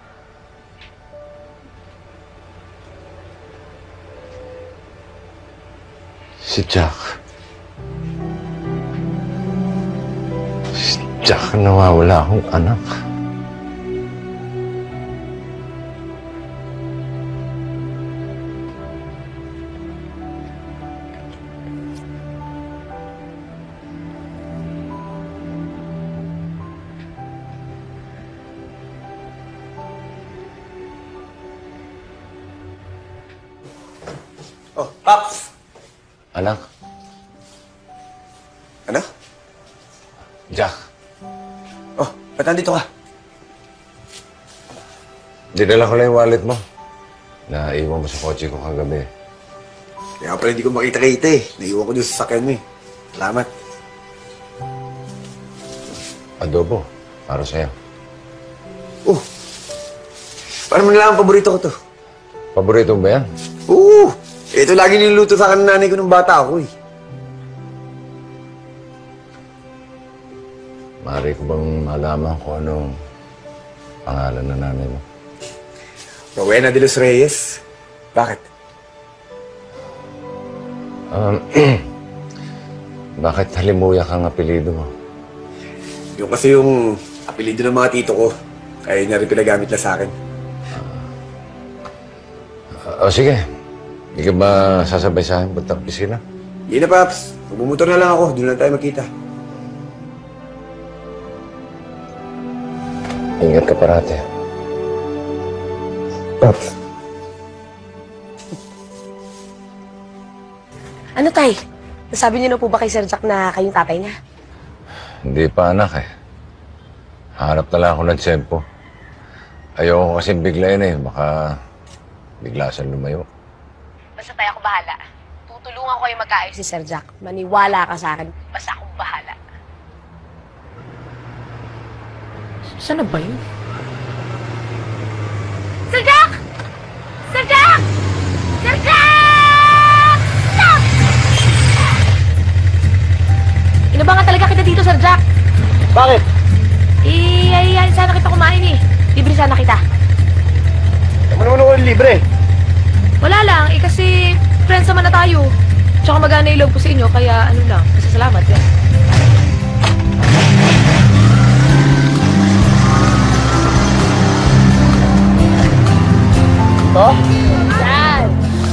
Si Jack. Si Jack, nawawala akong anak. Oh, Paps! Anak? Ano? Jack. Oh, ba't nandito ka? Dinala ko lang yung wallet mo. Naiwan mo sa kotse ko kagabi. Kaya pala hindi ko makita-kita eh. Naiwan ko doon sa sakyan mo eh. Salamat. Adobo. Para sa'yo. Oh! Parang nalaman paborito ko to. Paborito mo ba yan? Oo! Ito lagi niluluto sa akin ng nanay ko nung bata ako eh. Maaari ko bang malaman kung anong pangalan ng nanay mo? Rowena de los Reyes. Bakit? Um, bakit Halimuyak ang apelido mo? Yung kasi yung apelido ng mga tito ko. Kaya niya rin pinagamit na sa akin. Uh, o sige. Hindi ka ba sasabay sa akin puntang pisina? Hindi na, Paps. Magmumotor na lang ako. Doon lang tayo magkita. Ingat ka parate. Paps. Ano, Tay? Nasabi niyo na po ba kay Sir Jack na kayong tatay niya? Hindi pa, anak eh. Hanap na lang ako ng tsempo. Ayoko kasi biglayin eh. Baka bigla siyang lumayo. Basta tayo ako bahala. Tutulungan ko kayo magkaayos si Sir Jack. Maniwala ka sa akin. Basta akong bahala. Saan na ba yun? Sir Jack! Sir Jack! Sir Jack! Stop! Inabangan talaga kita dito, Sir Jack. Bakit? Eh, ay, ay, sana kita kumain eh. Libre sana kita. Ano ko libre? Wala lang, eh kasi friends naman na tayo. Tsaka magana yung loob ko sa inyo, kaya ano lang, masasalamat yan. To? Yan!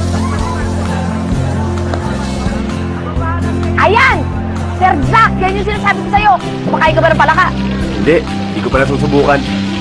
Ayan! Sir Jack, yan yung sinasabi ko sa'yo. Kumakain ka ba ng palaka? Hindi. Hindi ko pala susubukan.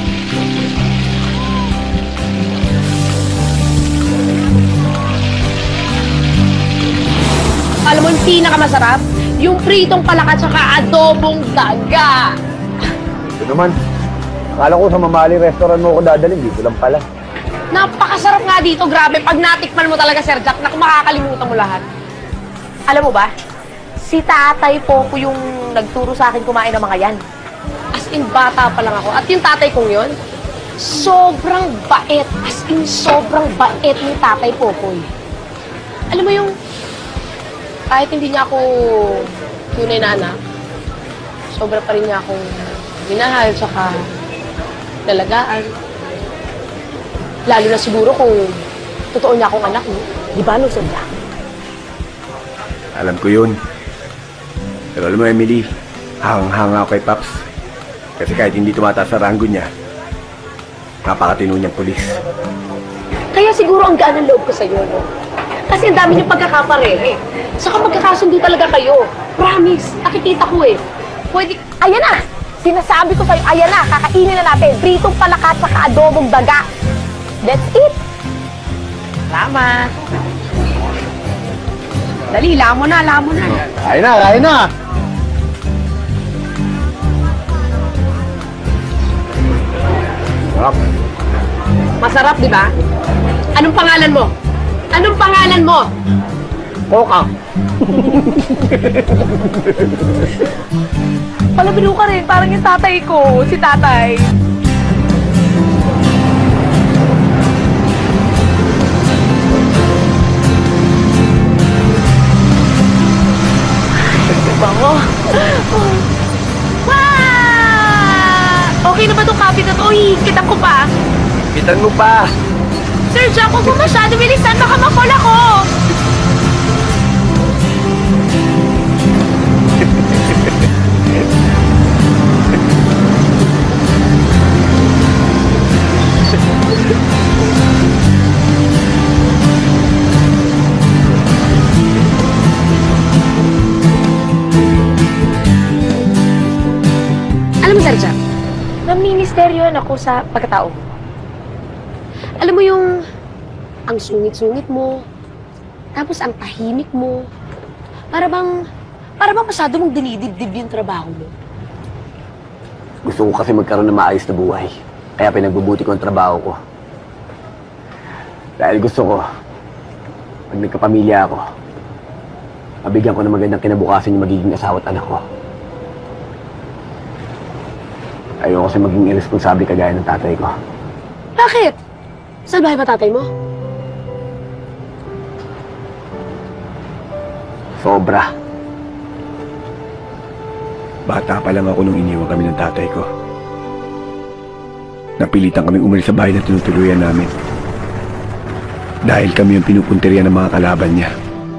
Alam mo yung pinakamasarap? Yung pritong palaka tsaka adobong daga. Ito naman. Akala ko sa mamahaling restaurant mo ako dadalhin. Dito lang pala. Napakasarap nga dito, grabe. Pag natikman mo talaga, Sir Jack, naku, makakalimutan mo lahat. Alam mo ba, si Tatay Popo yung nagturo sa akin kumain ng mga yan. As in, bata pa lang ako. At yung tatay kong yun, sobrang bait. As in, sobrang bait ni Tatay Popoy. Alam mo yung, kahit hindi niya ako tunay na anak, sobra pa rin niya akong minahal, tsaka dalagaan. Lalo na siguro kung totoo niya akong anak, no? Di ba, no, Sir Jack? Alam ko yun. Pero alam mo, Emily, hang-hanga ako kay Paps. Kasi kahit hindi tumataas sa ranggo niya, napakatino niyang pulis. Kaya siguro ang gaan ng loob ko sa'yo, no? Kasi ang dami niyong pagkakaparehe. Saka magkakasundo talaga kayo. Promise, nakikita ko eh. Pwede, ayan na! Sinasabi ko sa'yo, ayan na, kakainin na natin. Pritong palaka at saka adobong daga. That's it! Salamat! Dali, lamo na, lamo na. Kain na, kain na! Sarap. Masarap, di ba? Anong pangalan mo? Anong pangalan mo? Poka. Palabino ka rin, parang yung tatay ko, si tatay. Bango. Okay na ba itong kapit na ito? Uy, kitan ko pa. Kitan mo pa. Sir Jack, huwag mo masyado bilisan, baka makol ako. Alam mo, Sir Jack, namimisteryohan ako sa pagkatao mo. Alam mo yung ang sungit-sungit mo, tapos ang tahimik mo, para bang, para bang masyado mong dinidibdib yung trabaho mo. Gusto ko kasi magkaroon ng maayos na buhay. Kaya pinagbubuti ko ang trabaho ko. Dahil gusto ko, pag nagkapamilya ako, mabigyan ko ng magandang kinabukasan yung magiging asawa at anak ko. Ayoko kasi maging irresponsable kagaya ng tatay ko. Bakit? Salbahe ba tatay mo? Sobra. Bata pa lang ako nung iniwan kami ng tatay ko. Napilitan kaming umalis sa bahay na tinutuluyan namin. Dahil kami ang pinupunteriya ng mga kalaban niya.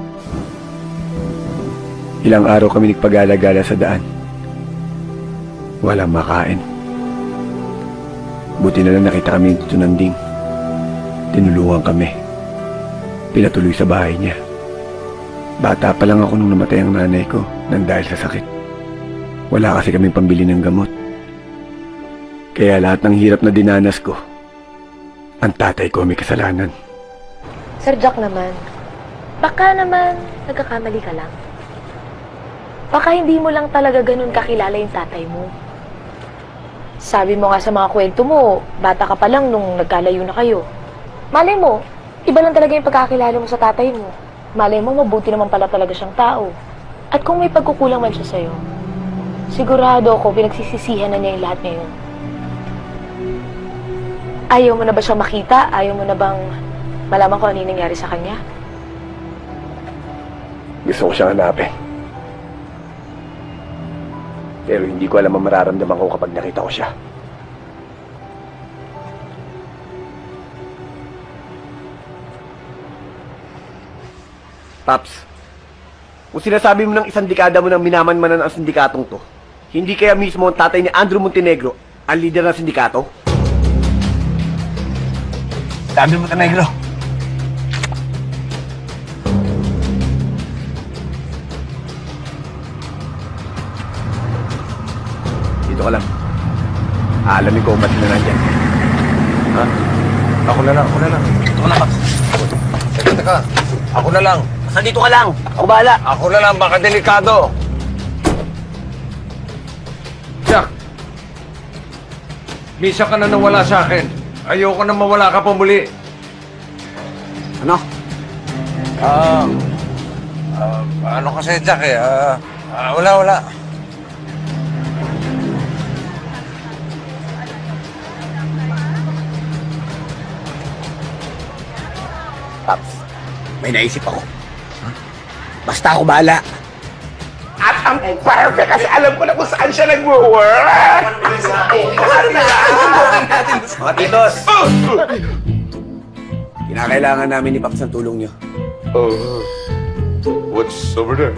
Ilang araw kami nagpagala-gala sa daan. Walang makain. Buti na lang nakita kami dito ng ding. Tinulungan kami. Pinatuloy sa bahay niya. Bata pa lang ako nung namatay ang nanay ko nang dahil sa sakit. Wala kasi kaming pambili ng gamot. Kaya lahat ng hirap na dinanas ko, ang tatay ko may kasalanan. Sir Jack naman, baka naman nagkakamali ka lang. Baka hindi mo lang talaga ganun kakilala yung tatay mo. Sabi mo nga sa mga kwento mo, bata ka pa lang nung nagkalayo na kayo. Malay mo, iba lang talaga yung pagkakilala mo sa tatay mo. Malay mo, mabuti naman pala talaga siyang tao. At kung may pagkukulang man siya sa'yo, sigurado ako pinagsisisihan na niya yung lahat ngayon. Ayaw mo na ba siyang makita? Ayaw mo na bang malaman kung ano yung nangyari sa kanya? Gusto ko siyang hanapin. Pero hindi ko alam ang mararamdaman ko kapag nakita ko siya. Paps, kung sinasabi mo ng isang dekada mo nang minamanmanan ang sindikatong to, hindi kaya mismo ang tatay ni Andrew Montenegro ang leader ng sindikato? Sabi mo, Montenegro. Dito ka lang. Aalamin ko kung ba't na nandyan. Ha? Ako na lang, ako na lang. Dito ka lang, Paps. Teka, teka. Ako na lang. Basta dito ka lang. Ako bahala. Ako na lang, baka delikado. Jack, misa ka na nawala sa akin. Ayoko na mawala ka pa muli. Ano? Ah, uh, ano kasi, Jack eh, ah, uh, wala, wala. Paps, may naisip ako. Basta ako bahala. At ang perfect kasi alam ko na kung saan siya nag-work. Mga titos, kinakailangan namin ni Paps ang tulong niyo. Oh, what's over there?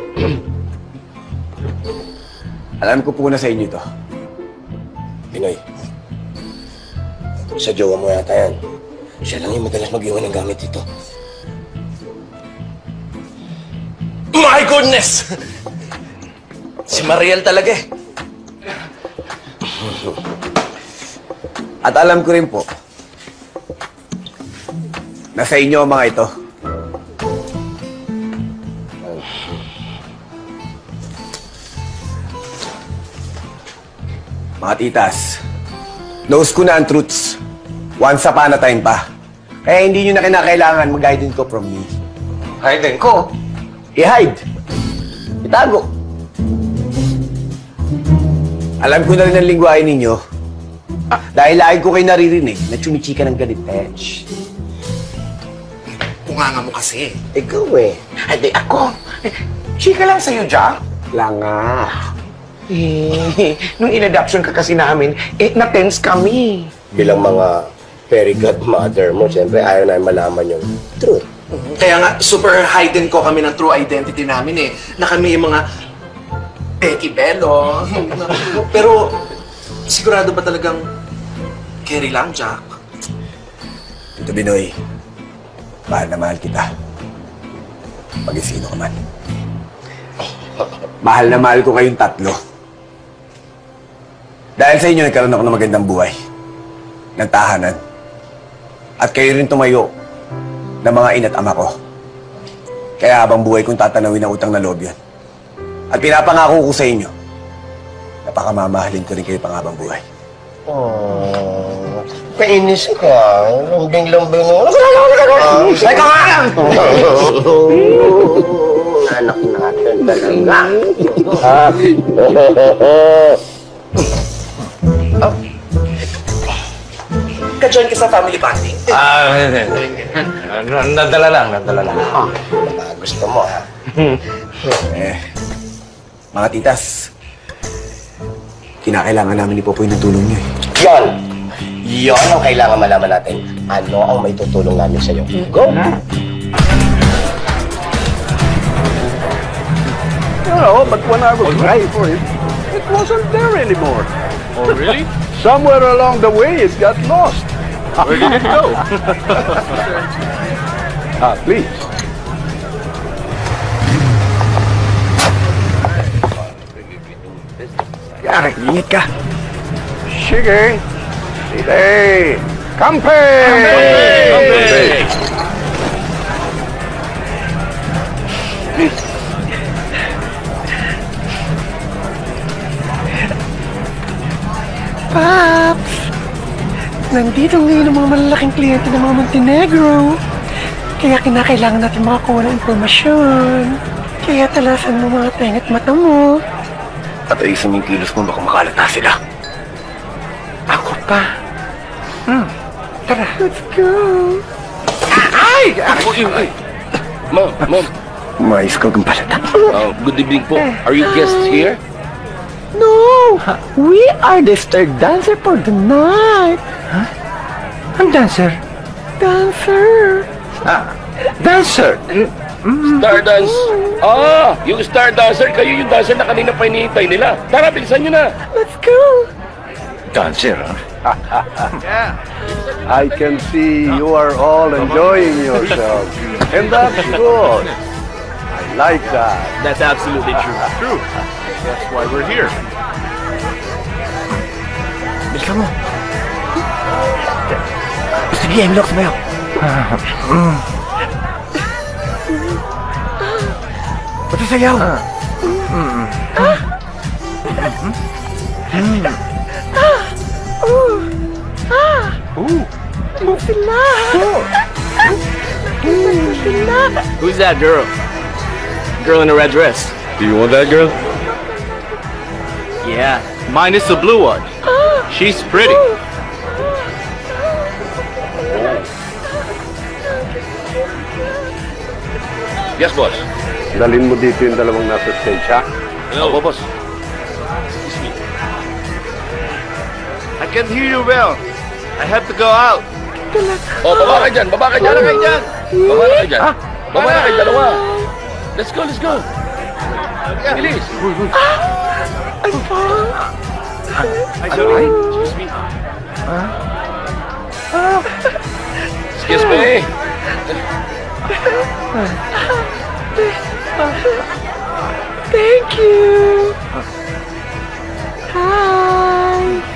Alam ko po na sa inyo ito. Pinoy, sa jowa mo yata yan. Siya lang yung madalas mag-iwan ng gamit dito. My goodness! Si Mariel talaga eh. At alam ko rin po, na sa inyo ang mga ito. Mga titas, knows ko na ang truths. Once upon a time pa. Kaya hindi nyo na kinakailangan mag-hide ko from me. Hide ko? I-hide. Itago. Alam ko na rin ang lingwahe ninyo. Ah, dahil lagi ko kayo naririnig na chumichika ng galit. Etch. Kunganga mo kasi. Ikaw eh. Ay, di ako. Chika lang sa'yo, Jack. Langa. Eh, nung in-adoption ka kasi namin, eh, na-tense kami. Bilang mga fairy godmother mo, siyempre ayaw na malaman yung truth. Kaya nga, super hidden ko kami ng true identity namin eh. Na kami yung mga Becky Bello. Pero, sigurado ba talagang Kerry lang, Jack? Tito Binoy, mahal na mahal kita. Mag-isino ka man. Mahal na mahal ko kayong tatlo. Dahil sa inyo, nagkaroon ako ng magandang buhay. Ng tahanan. At kayo rin tumayo ng mga ina't ama ko. Kaya habang buhay kong tatanawin ang utang na loob yan. At pinapangako ko sa inyo, napakamamahalin ko rin kayo panghabang buhay. Oh, kainis ka. Lambing-lambing mo. Ay, ka nga! Anak natin talaga. Ka-join ka sa family bonding? Ah, nadala lang, nadala lang. Ah, gusto mo, ha? Eh, mga titas, kinakailangan namin ni Popoy ng tulong niyo eh. Yon! Yon ang kailangan malaman natin. Ano ang may tutulong namin sa'yo? Go! You know, but when I was ready for it, it wasn't there anymore. Oh, really? Somewhere along the way, it got lost. Where did it go? Ah, please. Yari, ingat ka. Sige. Sige. Kampe! Kampe! Paps! Nandito ngayon ang mga malalaking kliyente ng mga Montenegro. Kaya kinakailangan natin makakuha ng impormasyon. Kaya talasan mo mga tenga't mata mo. At ayusin mo yung kilos mo, baka makalata sila. Ako pa. Hmm. Tara. Let's go. Ay! Ako yun, ay! Ma'am, ma'am. Mais ko kung palata. Uh, good evening po. Are you guests here? No! We are the star dancer for the night. Huh? Ang dancer? Dancer. Ah, dancer? Star dance? Ah, yung star dancer, kayo yung dancer na kanina pa hinihintay nila. Tara, bilisan nyo na. Let's go. Dancer, ha? Yeah. I can see you are all enjoying yourselves. And that's good. I like that. That's absolutely true. True. That's why we're here. Bilisan mo. Gusto niya, Emilio, sumayaw. Ba't sayaw? Sila! Sila! Who's that girl? Girl in a red dress. Do you want that girl? Yeah, mine is the blue one. She's pretty. Yes, boss. Dalhin mo dito yung dalawang nasa stage, ha? Opo, boss. I can't hear you well. I have to go out. Oh, baba ka dyan, baba ka dyan. Baba kayo dyan. Baba na kayo dyan. Baba na kayo, dalawa. Let's go, let's go. Bilis. I'm fine. Ay, sorry. Excuse me. Excuse me. Thank you.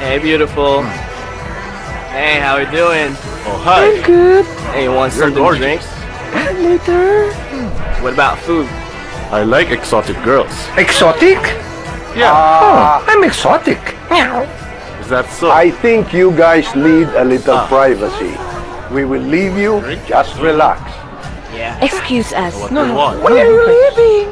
Hey, beautiful. Hey, how we doing? Oh, hi. I'm good. Hey, you want You're something to drink? gorgeous. Later. What about food? I like exotic girls. Exotic? Yeah. Ah, I'm exotic. Is that so? I think you guys need a little privacy. We will leave you. Just relax. Yeah. Excuse us. What do you want? Where are you leaving?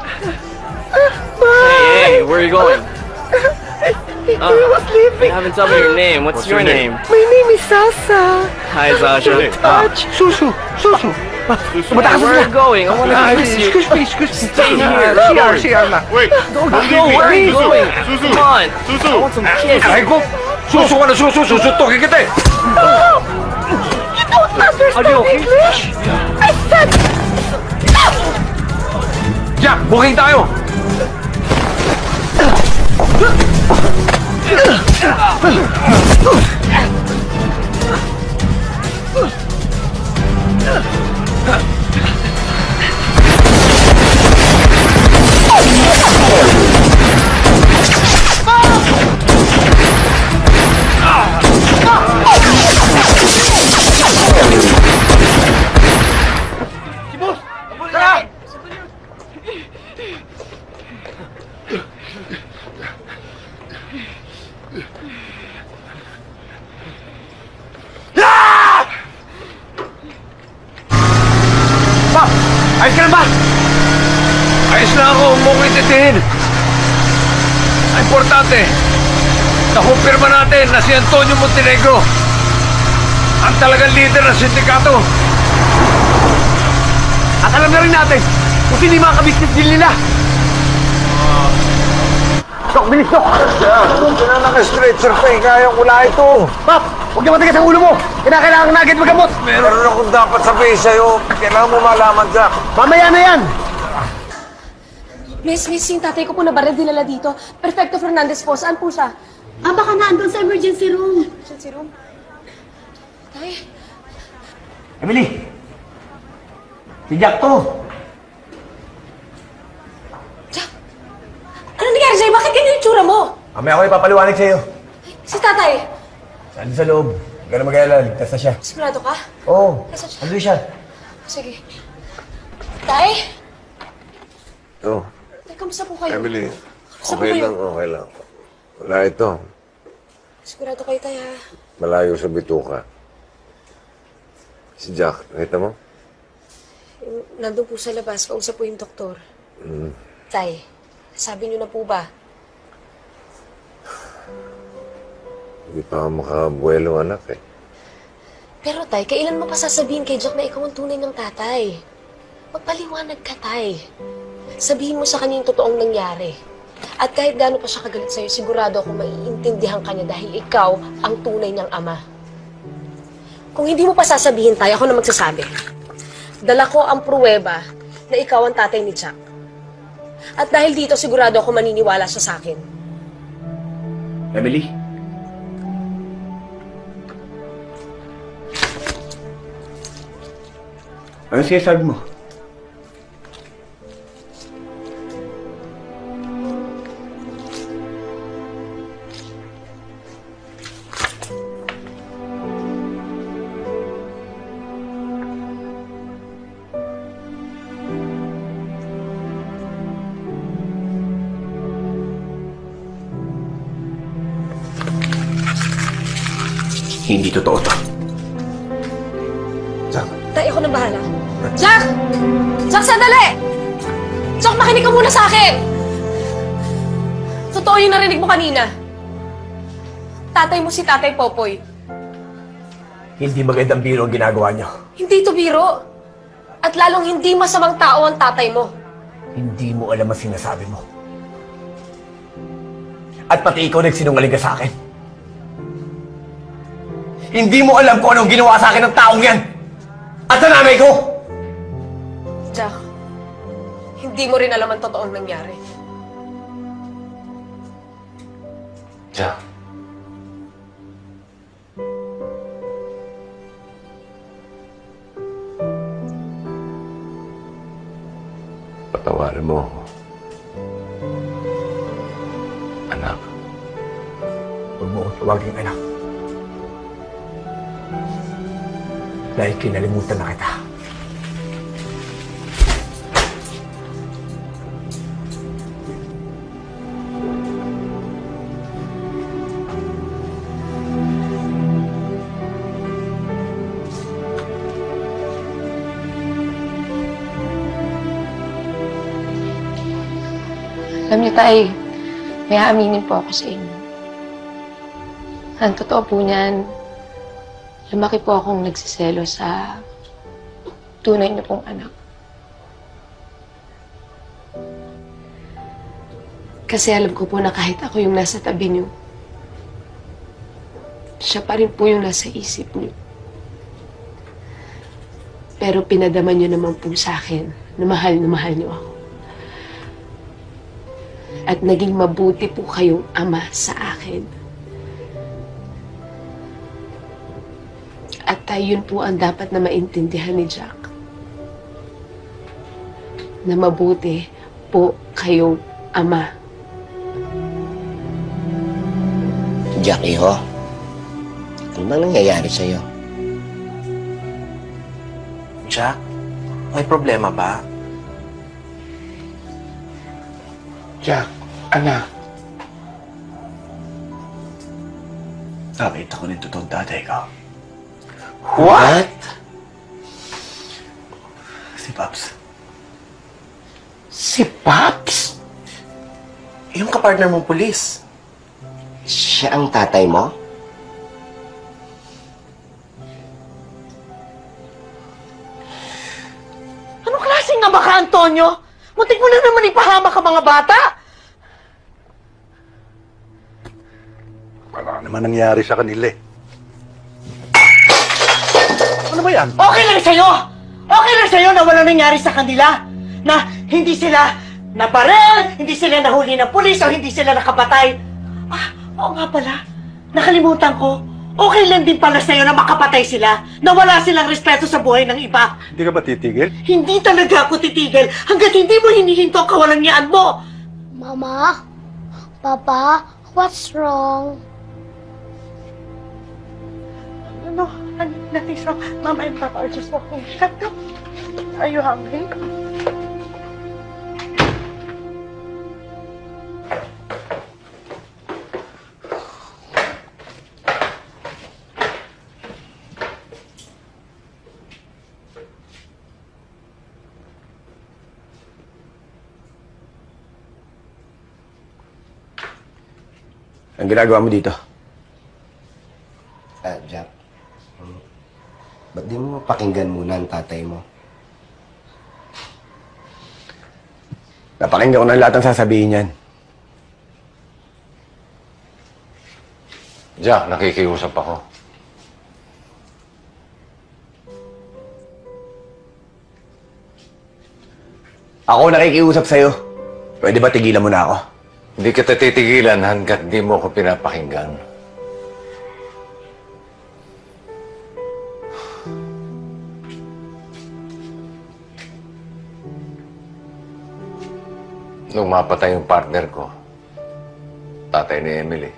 Hey, hey, where are you going? He Oh, was leaving. you haven't told me your name. What's, What's your, your name? name? My name is Sasa. Hi, Sasha. Touch. Susu, Susu. Hey, where are you going? I want to Ah, kiss you. excuse me, excuse me. Stay here. C R, C R na. Wait. Don't don't go. leave me. Where are you Susu. going? Susu. Come on. Susu. I want some kiss. Aray ko! Susu ka na susu! Susutokin kita eh! You don't understand Are you okay? English. I said. Jack, booking tayo! Pap! Ayos ka na ba? Ayos na ako, huwag mong intindihin. Ang importante, nakumpirma natin na si Antonio Montenegro ang talagang leader ng sindikato. At alam na rin natin kung sino yung mga kabisnes din nila. Dok, bilis, Dok! Doon na naka-stretcher pa eh, kaya wala ito. Pap, huwag na matigas ang ulo mo. Kinakailangan na agad magamot. Meron akong dapat sabihin sa'yo. Kailangan mo malaman, Jack. Mamaya na yan! Miss, miss, yung tatay ko po na baril dinala dito. Perfecto Fernandez po. Saan po siya? Ah, baka naandun sa emergency room. Emergency room? Tay? Emily! Si Jack to! Ano nangyari sa'yo? Bakit ganyan yung tsura mo? Mamaya ako ipapaliwanag sa'yo. Si tatay. Saan sa loob? Huwag ka na mag-alala. Ligtas na siya. Sigurado ka? Oo. Nasaan siya? Andun siya. Sige. Tay? Oh, Tay, kamusta po kayo? Emily, Kamusta po okay kayo? lang, okay lang. Wala ito. Sigurado kayo, tay, ha? Malayo sa bituka. Si Jack, nakita mo? Yung nandun po sa labas, kausap po yung doktor. Mm. Tay, sabi niyo na po ba? Hindi pa ako makabuelo, anak eh. Pero tay, kailan mo pa sasabihin kay Jack na ikaw ang tunay ng tatay? Magpaliwanag ka, tay. Sabihin mo sa kanya yung totoong nangyari. At kahit gaano pa siya kagalit sa'yo, sigurado ako maiintindihan ka niya dahil ikaw ang tunay niyang ama. Kung hindi mo pa sasabihin, tay, ako na magsasabi. Dala ko ang pruweba na ikaw ang tatay ni Jack. At dahil dito, sigurado ako maniniwala siya sa akin. Emily? Ano sinasabi mo? Hindi totoo to. Jack. Tay, ako na bahala. Jack! Jack, sandali! Jack, makinig ka muna sa akin! Totoo yung narinig mo kanina. Tatay mo si Tatay Popoy. Hindi magandang biro ang ginagawa niyo. Hindi to biro. At lalong hindi masamang tao ang tatay mo. Hindi mo alam ang sinasabi mo. At pati ikaw nagsinungaling ka sa akin. Hindi mo alam kung anong ginawa sa akin ng taong yan! At sa nanay ko! Jack, hindi mo rin alam ang totoong nangyari. Jack. Patawarin mo ako. Anak. Huwag Huwag mo akong tawaging anak. Dahil kinalimutan na kita. Alam niyo, Tay, may aaminin po ako sa inyo. Ang totoo po niyan, lumaki po akong nagsiselo sa tunay na pong anak. Kasi alam ko po na kahit ako yung nasa tabi niyo, siya pa rin po yung nasa isip niyo. Pero pinadama niyo naman po sa akin na mahal na mahal niyo ako. At naging mabuti po kayong ama sa akin. At tayo yun po ang dapat na maintindihan ni Jack. Na mabuti po kayong ama. Jack, iho. Ano bang nangyayari sa'yo? Jack, may problema ba? Jack, anak. Nakita ko ng totoong tatay ko. What? Si Pops. Si Pops? Yung kapartner mong pulis. Siya ang tatay mo? Anong klaseng ama ka, Antonio? Muntik mo na naman ipahamak ka mga bata! Wala naman nangyari sa kanila eh. Ano ba yan? Okay lang sa'yo! Okay lang sa'yo na wala nangyari sa kanila. Na hindi sila nabarel, hindi sila nahuli ng pulis, o hindi sila nakapatay. Ah, oo nga pala. Nakalimutan ko. Okay lang din pala sa'yo na makapatay sila, na wala silang respeto sa buhay ng iba. Hindi ka ba titigil? Hindi talaga ako titigil hanggat hindi mo hinihinto ang kawalangyaan mo. Mama? Papa? What's wrong? Ano? Ano? Nothing's wrong. Mama and Papa are just walking. Shut up. Are you hungry? Ang ginagawa mo dito? Ah, Jack. Um, ba't di mo pakinggan muna ang tatay mo? Napakinggan ko ng lahat ng sasabihin niyan. Jack, nakikiusap ako. Ako nakikiusap sa'yo. Pwede ba tigilan mo na ako? Hindi kita titigilan hanggat di mo ako pinapakinggan. Nung mapatay yung partner ko, tatay ni Emily,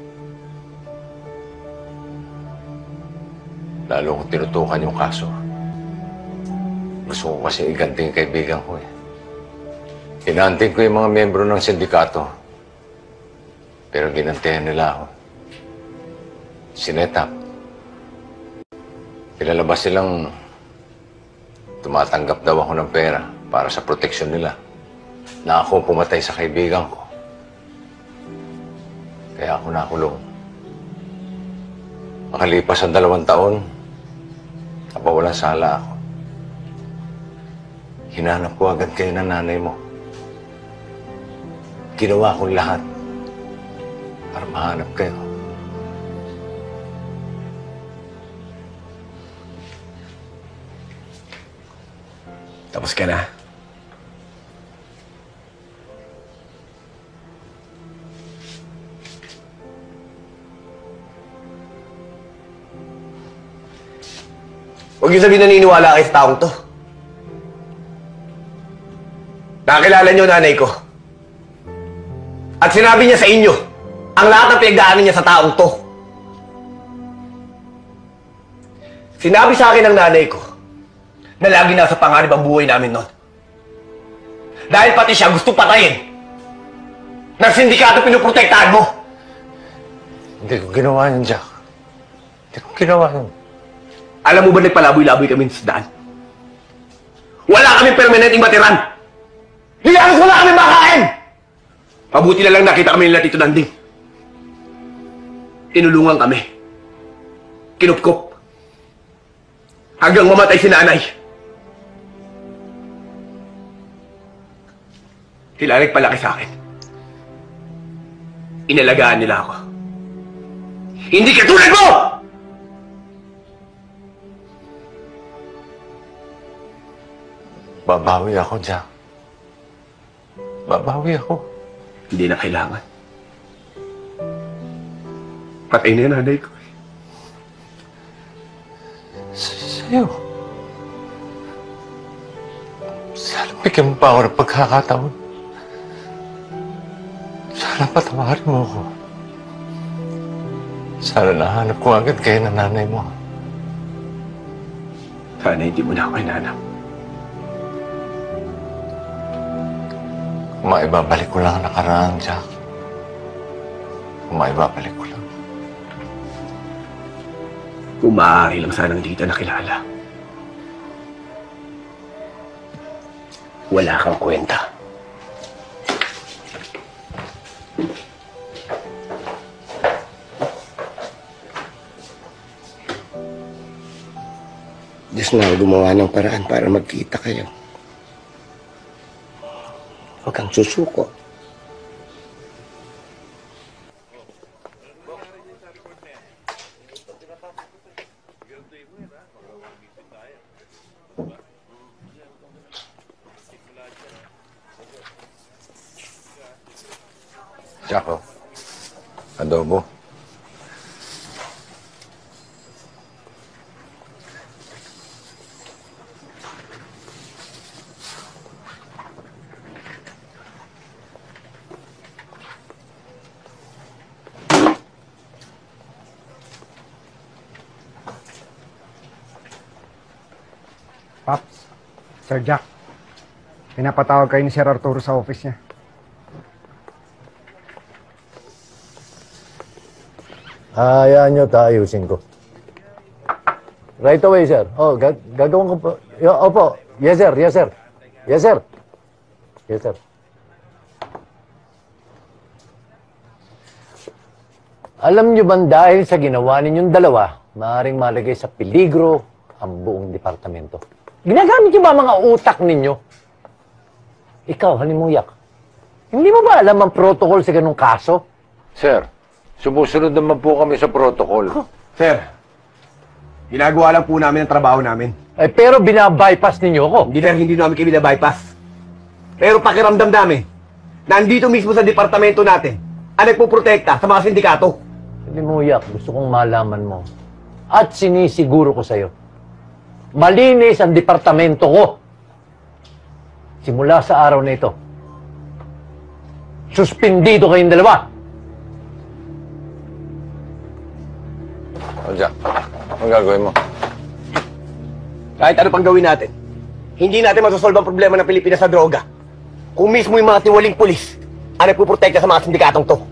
lalo kong tinutukan yung kaso. Gusto ko kasi iganti yung kaibigan ko eh. Hinanting ko yung mga miyembro ng sindikato. Pero ginantihan nila ako. Sinetak. Pinalabas silang tumatanggap daw ako ng pera para sa proteksyon nila. Na ako pumatay sa kaibigan ko. Kaya ako nakulong. Makalipas ang dalawang taon, napawalang sala ako. Hinanap ko agad kayo ng nanay mo. Ginawa ko lahat para mahanap kayo. Tapos ka na. Huwag niyo sabihin naniniwala kayo sa taong to. Nakakilala niyo nanay ko. At sinabi niya sa inyo ang lahat ng pinagdaanan niya sa taong to. Sinabi sa akin ng nanay ko na lagi nasa panganib ang buhay namin noon. Dahil pati siya gusto patayin ng sindikato pinuprotektahan mo. Hindi ko ginawa yun, Jack. Hindi ko ginawa yun. Alam mo ba nagpalaboy-laboy kami sa daan? Wala kaming permanenteng matiran. Hindi halos wala kaming makain. Mabuti na lang nakita kami nila Tito Nanding. Tinulungan kami. Kinupkop. Hanggang mamatay si nanay. Sila nagpalaki sa akin. Inalagaan nila ako. Hindi katulad mo! Babawi ako, Jack. Babawi ako. Hindi na kailangan. Patay na yung nanay ko. Sa'yo. Sana bigyan mo pa ako ng pagkakataon. Sana patawarin mo ako. Sana nahanap ko agad kayo ng nanay mo. Sana hindi mo na ako hinanap. Kung maibabalik ko lang ang nakaraan, Jack. Kung maibabalik ko lang. Kung maaari lang sanang hindi kita nakilala. Wala kang kwenta. Diyos na gumawa ng paraan para magkita kayo. Huwag kang susuko. Jaco, adobo. Paps, Sir Jack, pinapatawag kayo ni Sir Arturo sa office niya. Hayaan nyo, taayusin ko. Right away, sir. Oh, gag gagawin ko po. Yo, opo. Yes, sir. Yes, sir. Yes, sir. Yes, sir. Alam nyo ba dahil sa ginawa ninyong dalawa, maaaring malagay sa peligro ang buong departamento? Ginagamit nyo ba mga utak ninyo? Ikaw, halimuyak. Hindi mo ba alam ang protocol sa ganung kaso? Sir, sumusunod naman po kami sa protocol. Sir, ginagawa lang po namin ang trabaho namin. Eh, pero binabypass ninyo ako. Hindi na hindi namin kayo binabypass. Pero pakiramdam namin, nandito mismo sa departamento natin, ang nagpuprotekta sa mga sindikato. Halimuyak, gusto kong malaman mo. At sinisiguro ko sa'yo, malinis ang departamento ko. Simula sa araw na ito, suspindido kayong dalawa. O, Jack, ang gagawin mo? Kahit ano pang gawin natin, hindi natin masosolve ang problema ng Pilipinas sa droga. Kung mismo yung mga tiwaling pulis ang nagpuprotekta sa mga sindikatong to.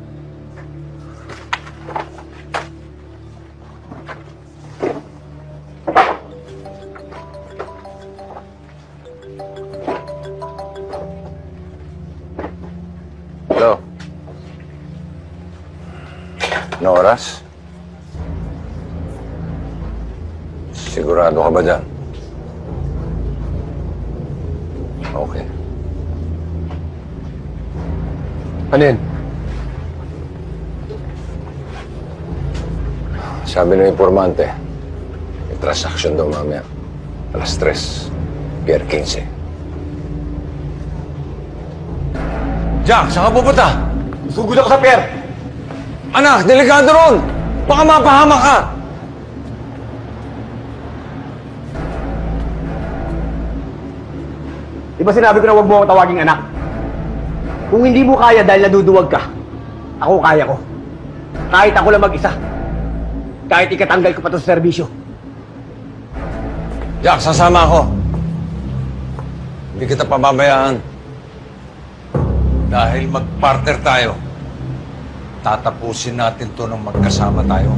Hello? Ano oras? Sigurado ka ba dyan? Okay. Ano yun? Sabi ng informante, may transaction daw mamaya. Alas tres, Pier quince. Jack, saan ka pupunta? Sugod ako sa Pier! Anak, delikado ron! Baka mapahamak ka! Di ba sinabi ko na huwag mo akong tawaging anak? Kung hindi mo kaya dahil naduduwag ka, Ako kaya ko. Kahit ako lang mag-isa. Kahit ikatanggal ko pa ito sa serbisyo. Jack, sasama ako. Hindi kita pababayaan. Dahil mag-partner tayo, tatapusin natin to nang magkasama tayo.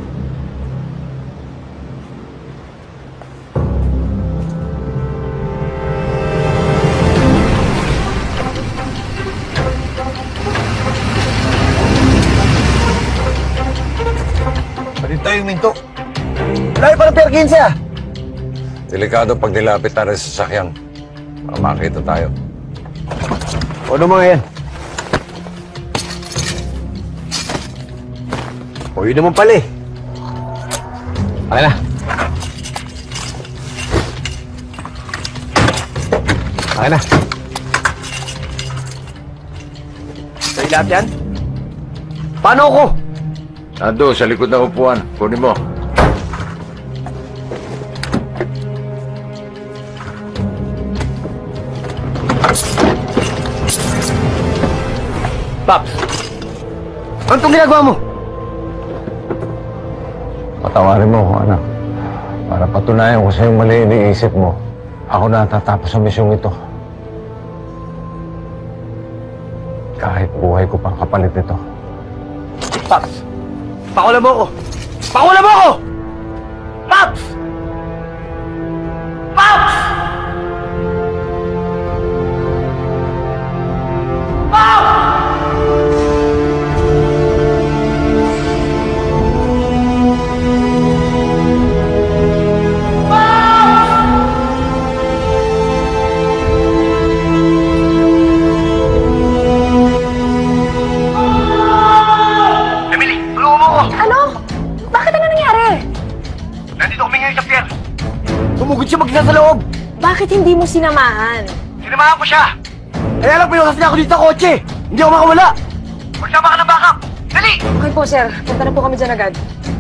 Parin tayo yung minto. Layo pa ng Pier quince ah. Delikado pag nilapit tayo sa sasakyan. Baka makita tayo. Ano mga yan? O yun naman pala eh. Okay na. Okay na. Sa'yo lahat yan? Paano ako? Nando, sa likod ng upuan. Kunin mo. Paps, ano itong ginagawa mo? Patawarin mo, anak. Para patunayan ko sa'yo mali iniisip mo. Ako na tatapos sa misyong ito. Kahit buhay ko pang kapalit nito. Paps, pakula mo ako! Pakula mo ako! Paps! Paps! Paps! Ano? Bakit ano nangyari? Nandito kami ngayon sa pier. Tumugod siya mag-isa sa loob. Bakit hindi mo sinamahan? Sinamahan ko siya. Kaya lang pinasas niya ako dito sa kotse. Hindi ako makawala. Magsama ka ng backup. Dali! Okay po, sir. Punta na po kami dyan agad.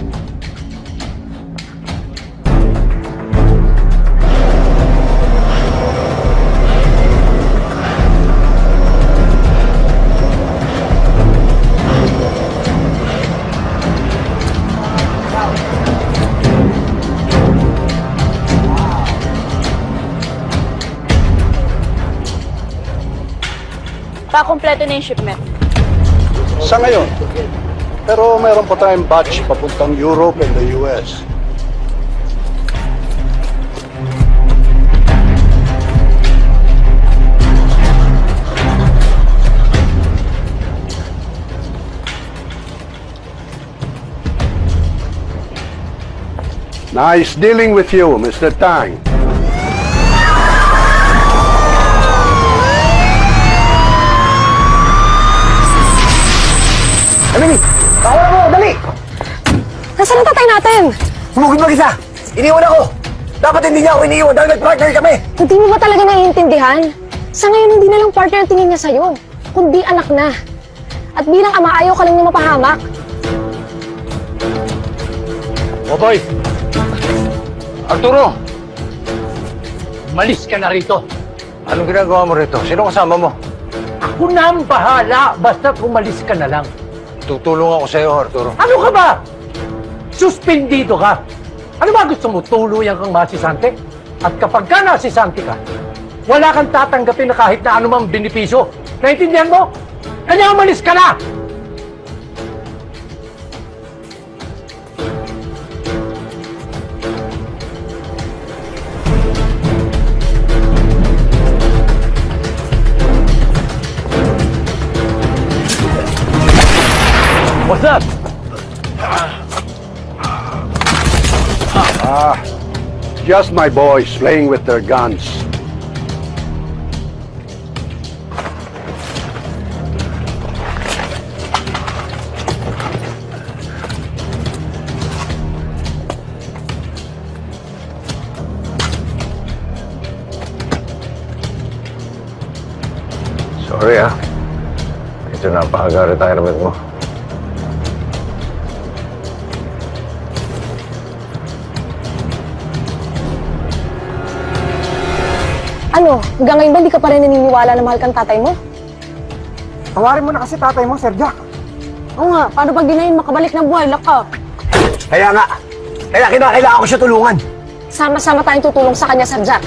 Pa-kompleto na yung shipment. Sa ngayon. Pero mayroon pa tayong batch papuntang Europe and the U S. Nice dealing with you, Mister Tang. Emily! Pakawala mo! Dali! Nasaan ang tatay natin? Tumugod mag-isa! Iniwan ako! Dapat hindi niya ako iniiwan dahil nag-partner kami! Hindi mo ba talaga naiintindihan? Sa ngayon, hindi na lang partner ang tingin niya sa'yo, kundi anak na. At bilang ama, ayaw ka lang na mapahamak. O boy! Arturo! Malis ka na rito. Anong ginagawa mo rito? Sino kasama mo? Ako na ang bahala, basta umalis ka na lang. Tutulong ako sa'yo, Arturo. Ano ka ba? Suspendido ka. Ano ba gusto mo? Tuluyan kang masisante? At kapag ka nasisante ka, wala kang tatanggapin na kahit na anumang benepisyo. Naintindihan mo? Kanya umalis ka na! What's up? Ah, just my boys playing with their guns. Sorry ah. Ito na napaka-retirement mo. Ano, hanggang ngayon ba hindi ka pa rin naniniwala na mahal kang tatay mo? Tawarin mo na kasi tatay mo, Sir Jack. Oo nga, paano pag ginayin makabalik ng buhay, laka? Kaya nga, kaya kinakailangan ko siya tulungan. Sama-sama tayong tutulong sa kanya, Sir Jack.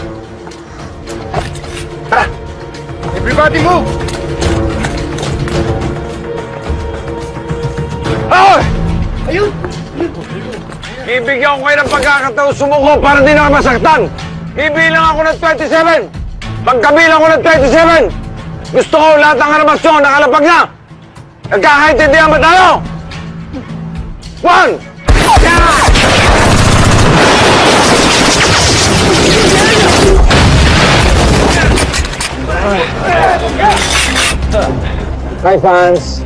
Tara! Everybody move! Hoy! Ayun! Ibigyan ko kayo ng pagkakataon sumuko para di na kayo masaktan. Ibilang ako ng twenty-seven. Pagkabilang ko ng twenty-seven, gusto ko lahat ng armasyon nakalapag na. Nagkakaintindihan ba tayo? One! Hi, fans.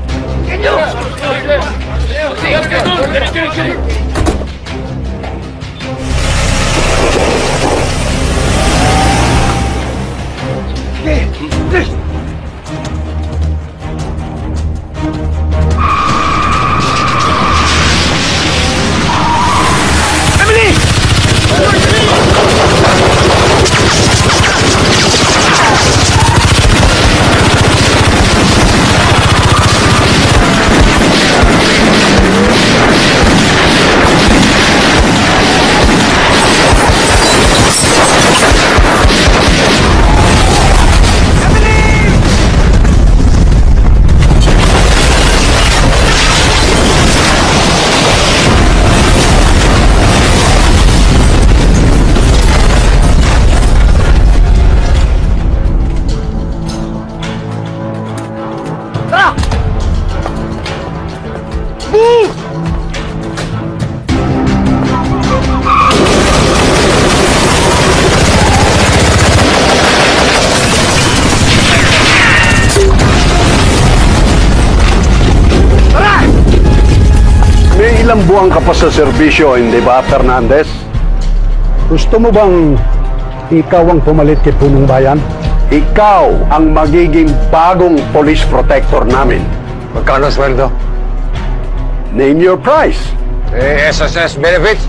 May ilang buwan ka pa sa serbisyo, hindi ba, Fernandez? Gusto mo bang ikaw ang pumalit kay Punong Bayan? Ikaw ang magiging bagong police protector namin. Magkano sweldo? Name your price. Eh, S S S benefits?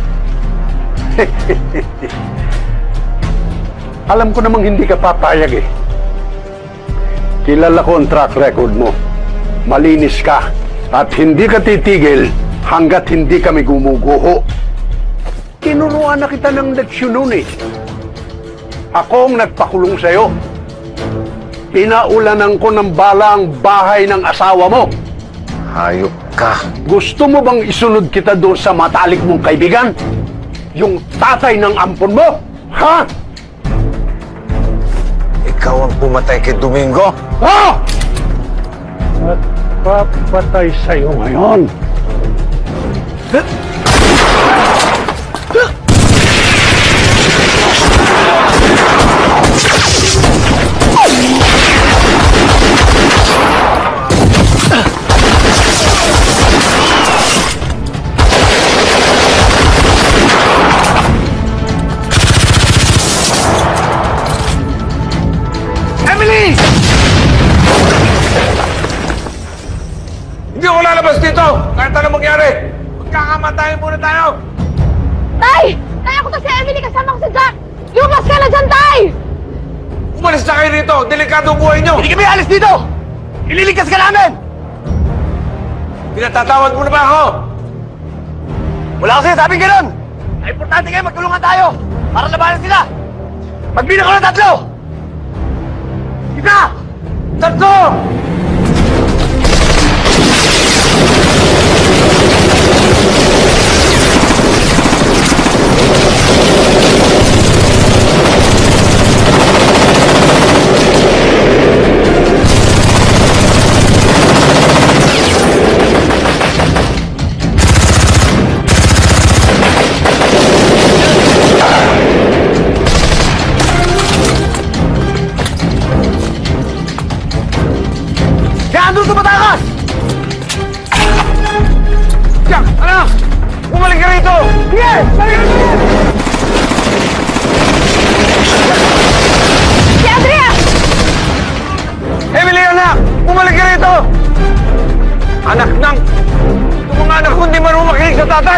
Alam ko namang hindi ka papayag eh. Kilala ko ang track record mo. Malinis ka. At hindi ka titigil hanggat hindi kami gumuguho. Tinuruan na kita ng leksyon noon eh. Ako ang nagpakulong sa'yo. Pinaulanan ko ng bala ang bahay ng asawa mo. Hayop ka. Gusto mo bang isunod kita doon sa matalik mong kaibigan? Yung tatay ng ampon mo? Ha? Ikaw ang pumatay kay Domingo? Ha? At papatay sa'yo ngayon. Emily! Hindi ako lalabas dito! Kahit ano mangyari! Magkakamatayin muna tayo! Tay! Tay, ako to si Emily, kasama ko si Jack! Lumabas ka na dyan, Tay! Umalis na kayo rito! Delikado ang buhay nyo! Hindi kami alis dito! Ililigtas ka namin! Pinatatawad mo na ba ako? Wala ko sinasabing ganun! Ay, importante kayo, magtulungan tayo! Para labanan sila! Magbina ko ng tatlo! Isa! Tatlo! Andun sa Batangas! Jack! Anak! Bumalik ka rito! Yes! Balik ka rito! Si Andrea! Emily, anak! Bumalik ka rito! Anak ng... Itong mga anak ko hindi marunong makinig sa tatay!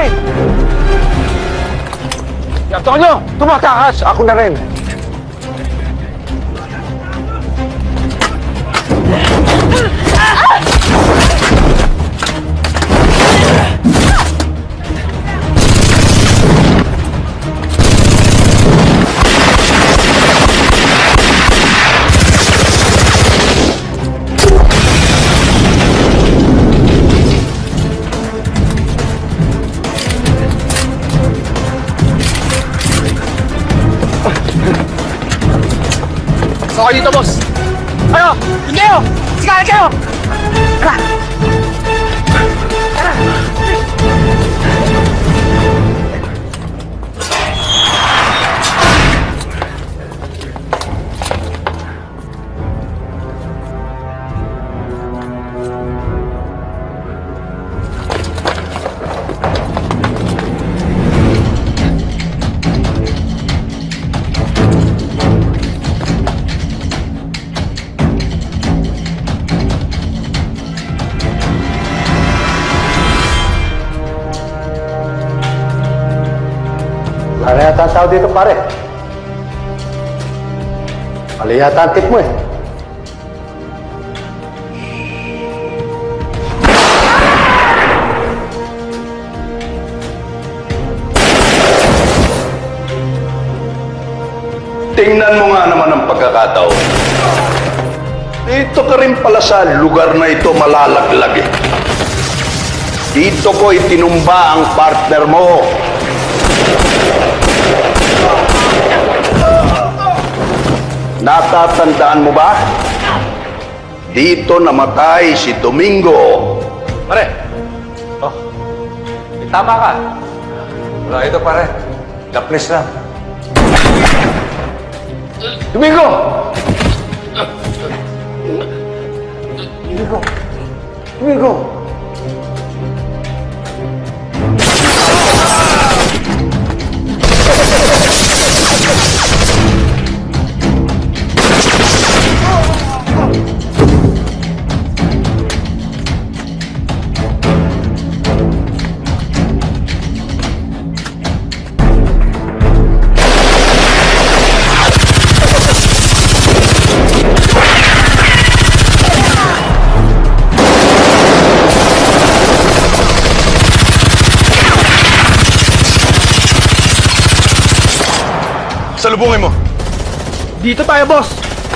Antonio! Tumatakas! Ako na rin! kayo dito, boss. Ayo! Yun kayo! Sigahan kayo! Tara! Tara! Wala na yata ang tao dito, pare. Mali yata ang tip mo eh. Tingnan mo nga naman ang pagkakataon. Dito ka rin pala sa lugar na ito malalaglag eh. Dito ko itinumba ang partner mo. Natatandaan mo ba? Dito namatay si Domingo. Pare! Oh, eh, tama ka. Wala ito, pare. Lapnis lang. Domingo! Domingo! Domingo! Salubungin mo. Dito tayo, boss.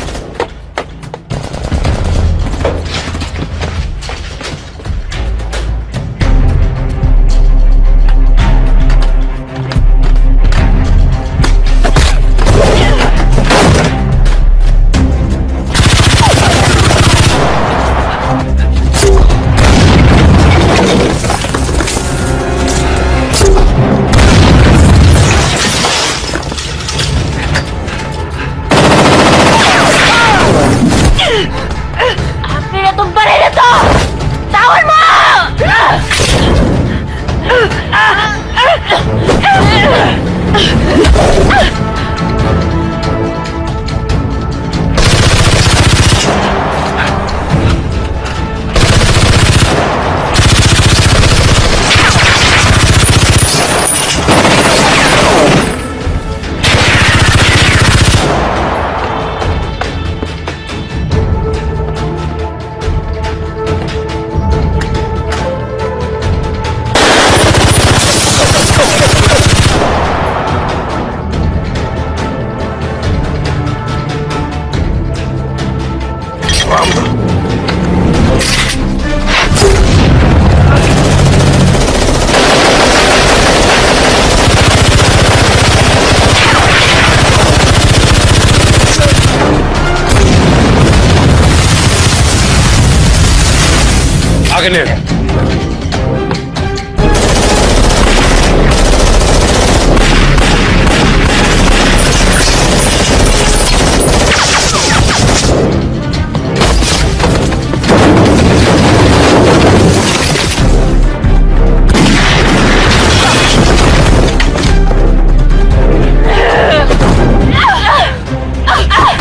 Akin yan.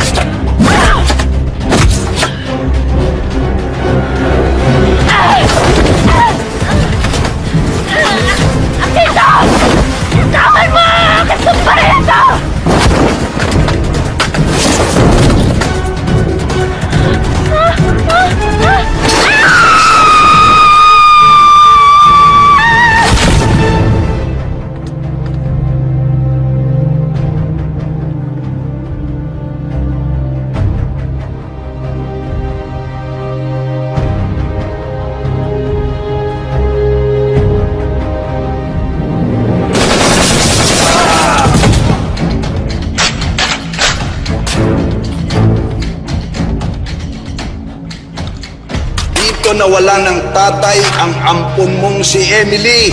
Ah! nawala ng tatay ang ampon mong si Emily.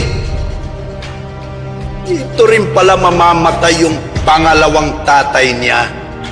Dito rin pala mamamatay yung pangalawang tatay niya.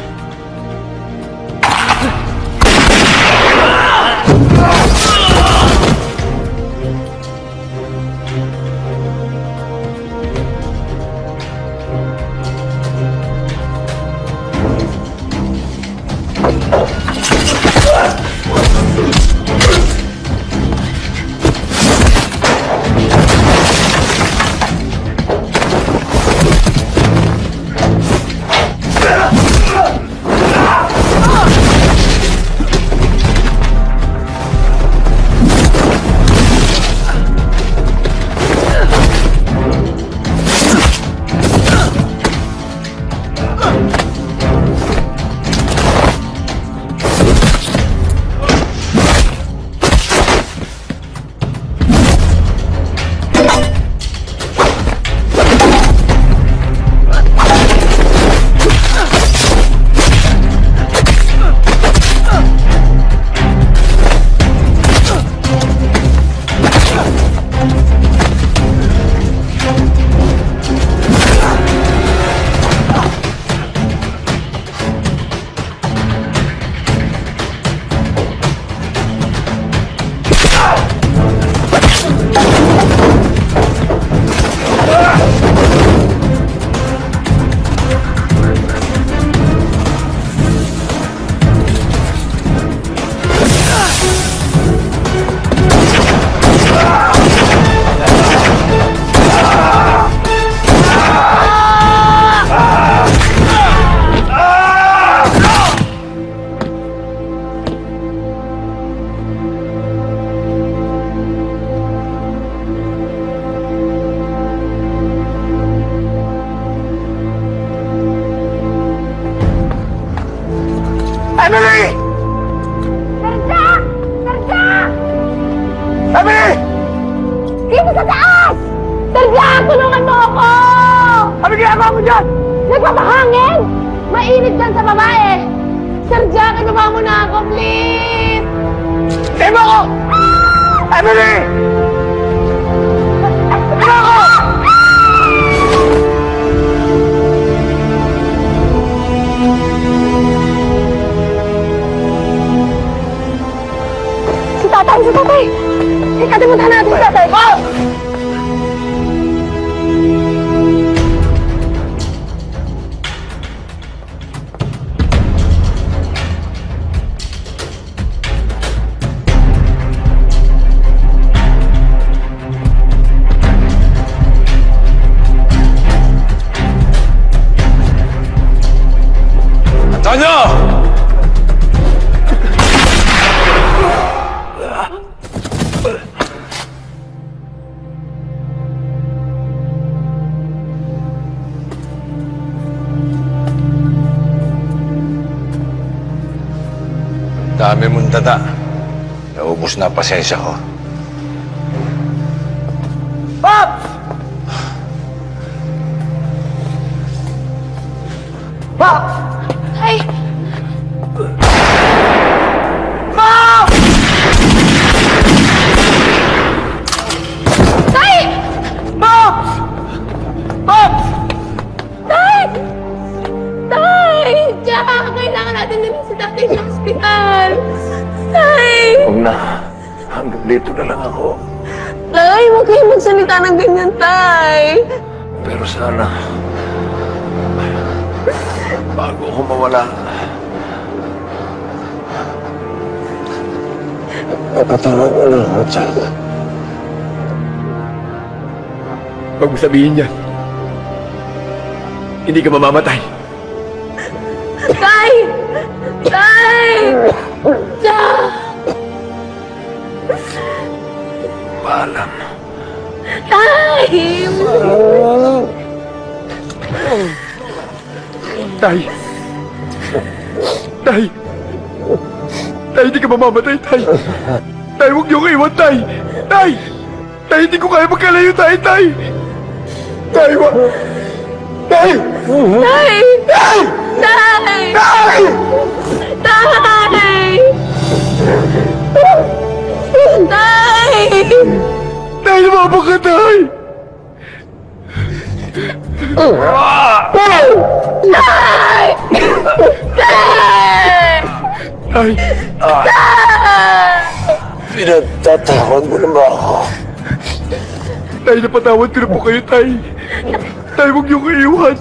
Emily! Serja! Serja! Emily! Dito sa taas! Serja, tulungan mo ako! Ano ginagawa mo dyan? Nagpapahangin! Mainit dyan sa babae! Serja, kinaba mo na ako, please! Hindi mo ako! Ah! Emily! Hindi mo ako! Si tatay! Si tatay! Ikatimunta natin si tatay! Ah! Antonio! Dami mong dada. Naubos na pasensya ko. Pops! Pops! Ay! Mom! Tay! Pops! Pops! Tay! Tay! Diyan! Kailangan natin din si tatay sa ospital. Tay! Huwag na. Hanggang dito na lang ako. Tay, huwag kayo magsalita ng ganyan, Tay. Pero sana, bago ako mawala, napatawag mo lang ako, Chad. Huwag mo sabihin yan. Hindi ka mamamatay. Tay! Tay! Tay! Paalam. Tay! Tay! Tay! Tay, hindi ka mamamatay, Tay! Tay, huwag niyo ko iwan, Tay! Tay! Tay, hindi ko kaya magkalayo, Tay! Tay! Tay, wag! Tay! Tay! Tay! Tay! Tay! Tay! Tay! Tay, lumabang ka, Tay! Tay! Tay! Tay! Tay! Tay! Pinagtatakot mo na ba ako? Tay, napatawad ko na po kayo, Tay. Tay, huwag niyong iiwan.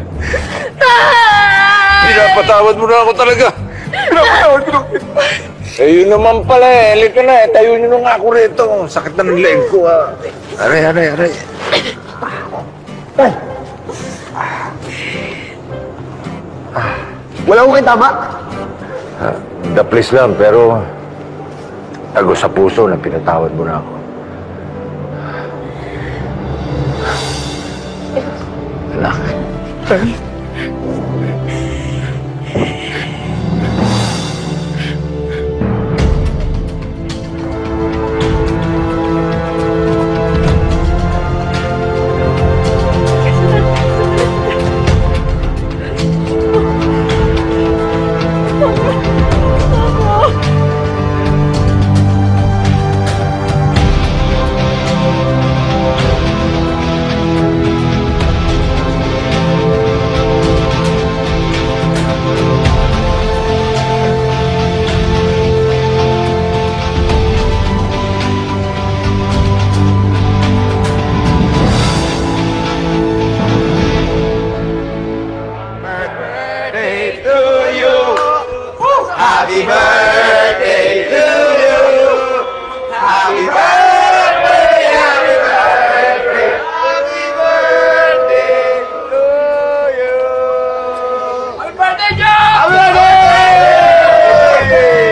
Pinapatawad mo na ako talaga. Pinapatawad ko na kayo. Eh, yun naman pala eh. Halika na eh. Tayo nyo na nga ako rito. Sakit na ng leg ko ah. Aray, aray, aray. Tay! Wala ko kayo tama. Ah, the place lang, pero tago sa puso na pinatawad mo na ako. Anak. Tay. Happy birthday to you. Happy birthday, happy birthday, happy birthday to you. Happy birthday, Joe! Happy birthday!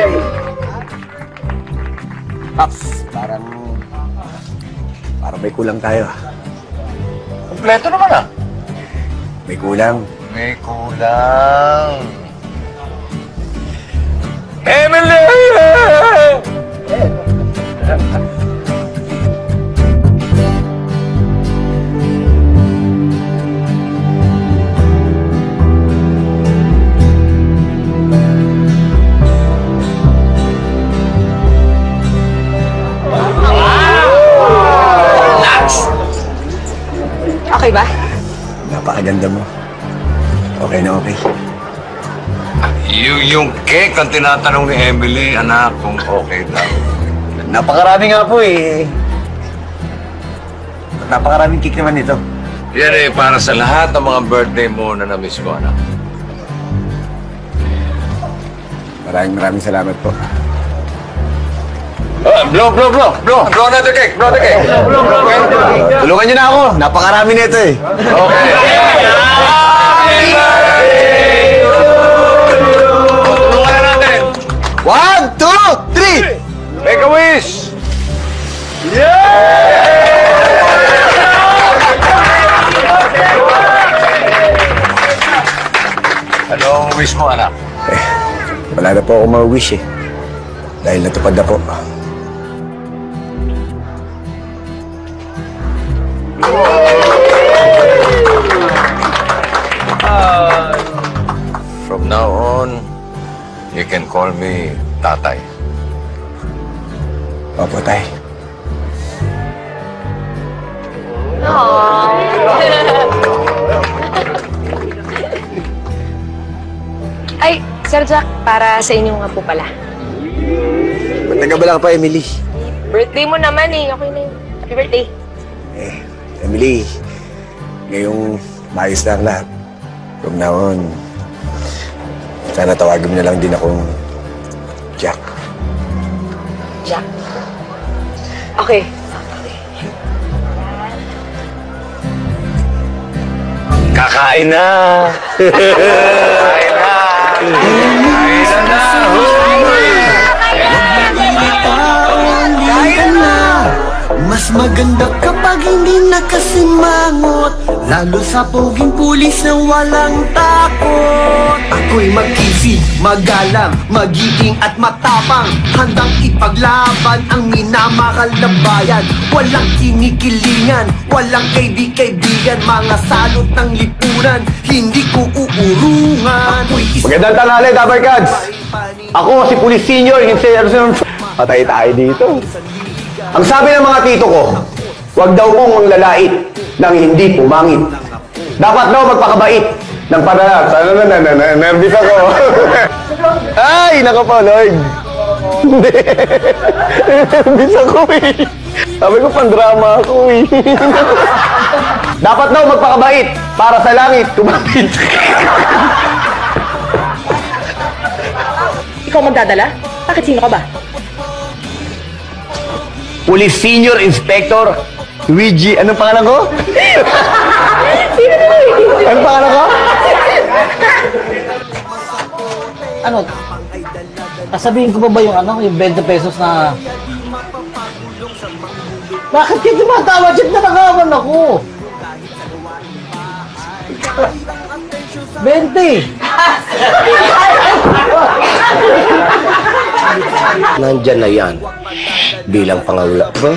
Pops, parang... Parang may kulang tayo. Kompleto naman ah. May kulang. May kulang. Emily! Okay ba? Napakaganda mo. Okay na okay. Yung, yung cake ang tinatanong ni Emily, anak, kung okay daw. Napakarami nga po eh. Napakaraming cake naman ito. Yan eh, para sa lahat ng mga birthday mo na na-miss ko, anak. Maraming maraming salamat po. Uh, blow, blow, blow, blow, blow na the cake, blow the cake. Blow, blow, blow. Tulungan niyo na ako. Napakarami nito eh. Okay. Happy birthday to you. Tulungan na natin. One, two, three. Make a wish. Anong wish mo, anak? Eh, wala na po ako ma-wish eh. Dahil natupad na po. Uh, from now on, you can call me Tatay. Opo, Tay. Ay, Sir Jack, para sa inyo nga po pala. Ba't nagabala ka pa, Emily? Birthday mo naman eh. Okay na yun. Happy birthday. Eh, Emily, ngayong maayos na ang lahat. From now on, sana tawagin mo na lang din akong Jack. Jack. Okay. Kakain na! Kakain na! Kakain na! Kaya na. Mas maganda kapag hindi nakasimangot, lalo sa poging pulis na walang takot. Ako'y mag-isip, magalang, magiging at matapang, handang ipaglaban ang minamahal na bayan. Walang kinikilingan, walang kaibi-kaibigan, mga salot ng lipunan, hindi ko uurungan. Magandang tanghali, Dabarkads! Ako si Police Senior, Instead Patay tayo dito. Ang sabi ng mga tito ko, huwag daw pong manglalait nang hindi pumangit. Dapat daw magpakabait ng para... Sana na, na, na, na, nervous ako. Ay, nako po, Lord. Hindi. Nervous ako eh. Sabi ko, pandrama ako eh. Dapat daw magpakabait para sa langit tumapit. Ikaw magdadala? Bakit sino ka ba? Police Senior Inspector Luigi, anong pangalan ko? Sino na Luigi? Anong pangalan ko? Ano? Sasabihin ko pa ba yung ano, yung twenty pesos na... Bakit ka tumatawa? Diyan na nakawan ako. twenty! Nandyan na yan. Bilang pangawala. Ba?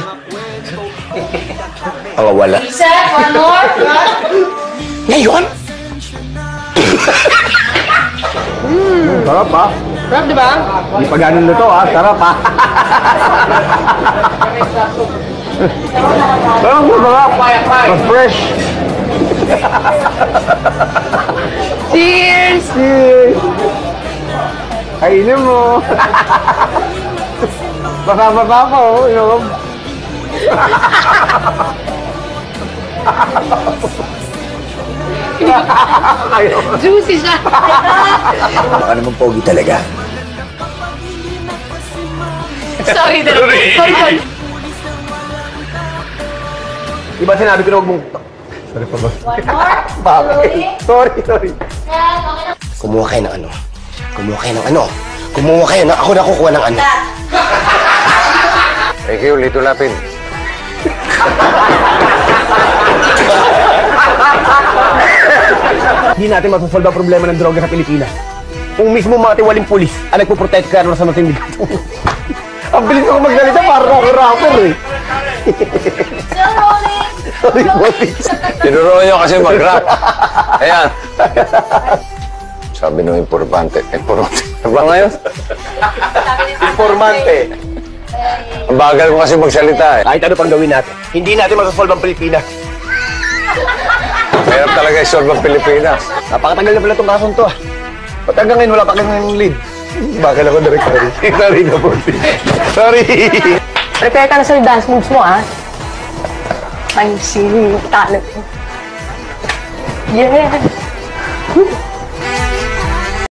Pangawala. Sir, one more? Ngayon? Hmm. Sarap ha? Sarap, di ba? Hindi pa ganun na to ha? Sarap ha? Sarap mo, sarap. Mas fresh. Cheers! Cheers! Kainin mo. Basa-basa ko, inom. Juicy siya. Baka naman pogi talaga. Sorry, sorry. Sorry. Di ba sinabi ko na huwag mong... Sorry pa ba? One more? Bakit? Sorry, sorry. Kumuha kayo ng ano? Kumuha kayo ng ano? Kumuha kayo na ako na kukuha ng ano? Thank you, Lito Lapin. Hindi natin masasolve ang problema ng droga sa Pilipinas. Kung mismo mga tiwaling pulis ang nagpuprotect kaya sa mga sindikato. Ang bilis ko magsalita para ako rapper eh. Sorry, Botis. Tinuruan nyo kasi mag-rap. Ayan. Sabi nung informante. Informante. Ano ba ngayon? Informante. Ang bagal ko kasi magsalita eh. Kahit ano pang gawin natin, hindi natin masasolve ang Pilipinas. Mayroon talaga isolve ang Pilipinas. Napakatagal na pala itong kasong to ah. Ba't hanggang ngayon wala pa kayong lead? Bakal ako na rin, sorry. Sorry na po. Sorry. Prepare ka na sa dance moves mo, ah. I'm seeing talent mo. Yeah.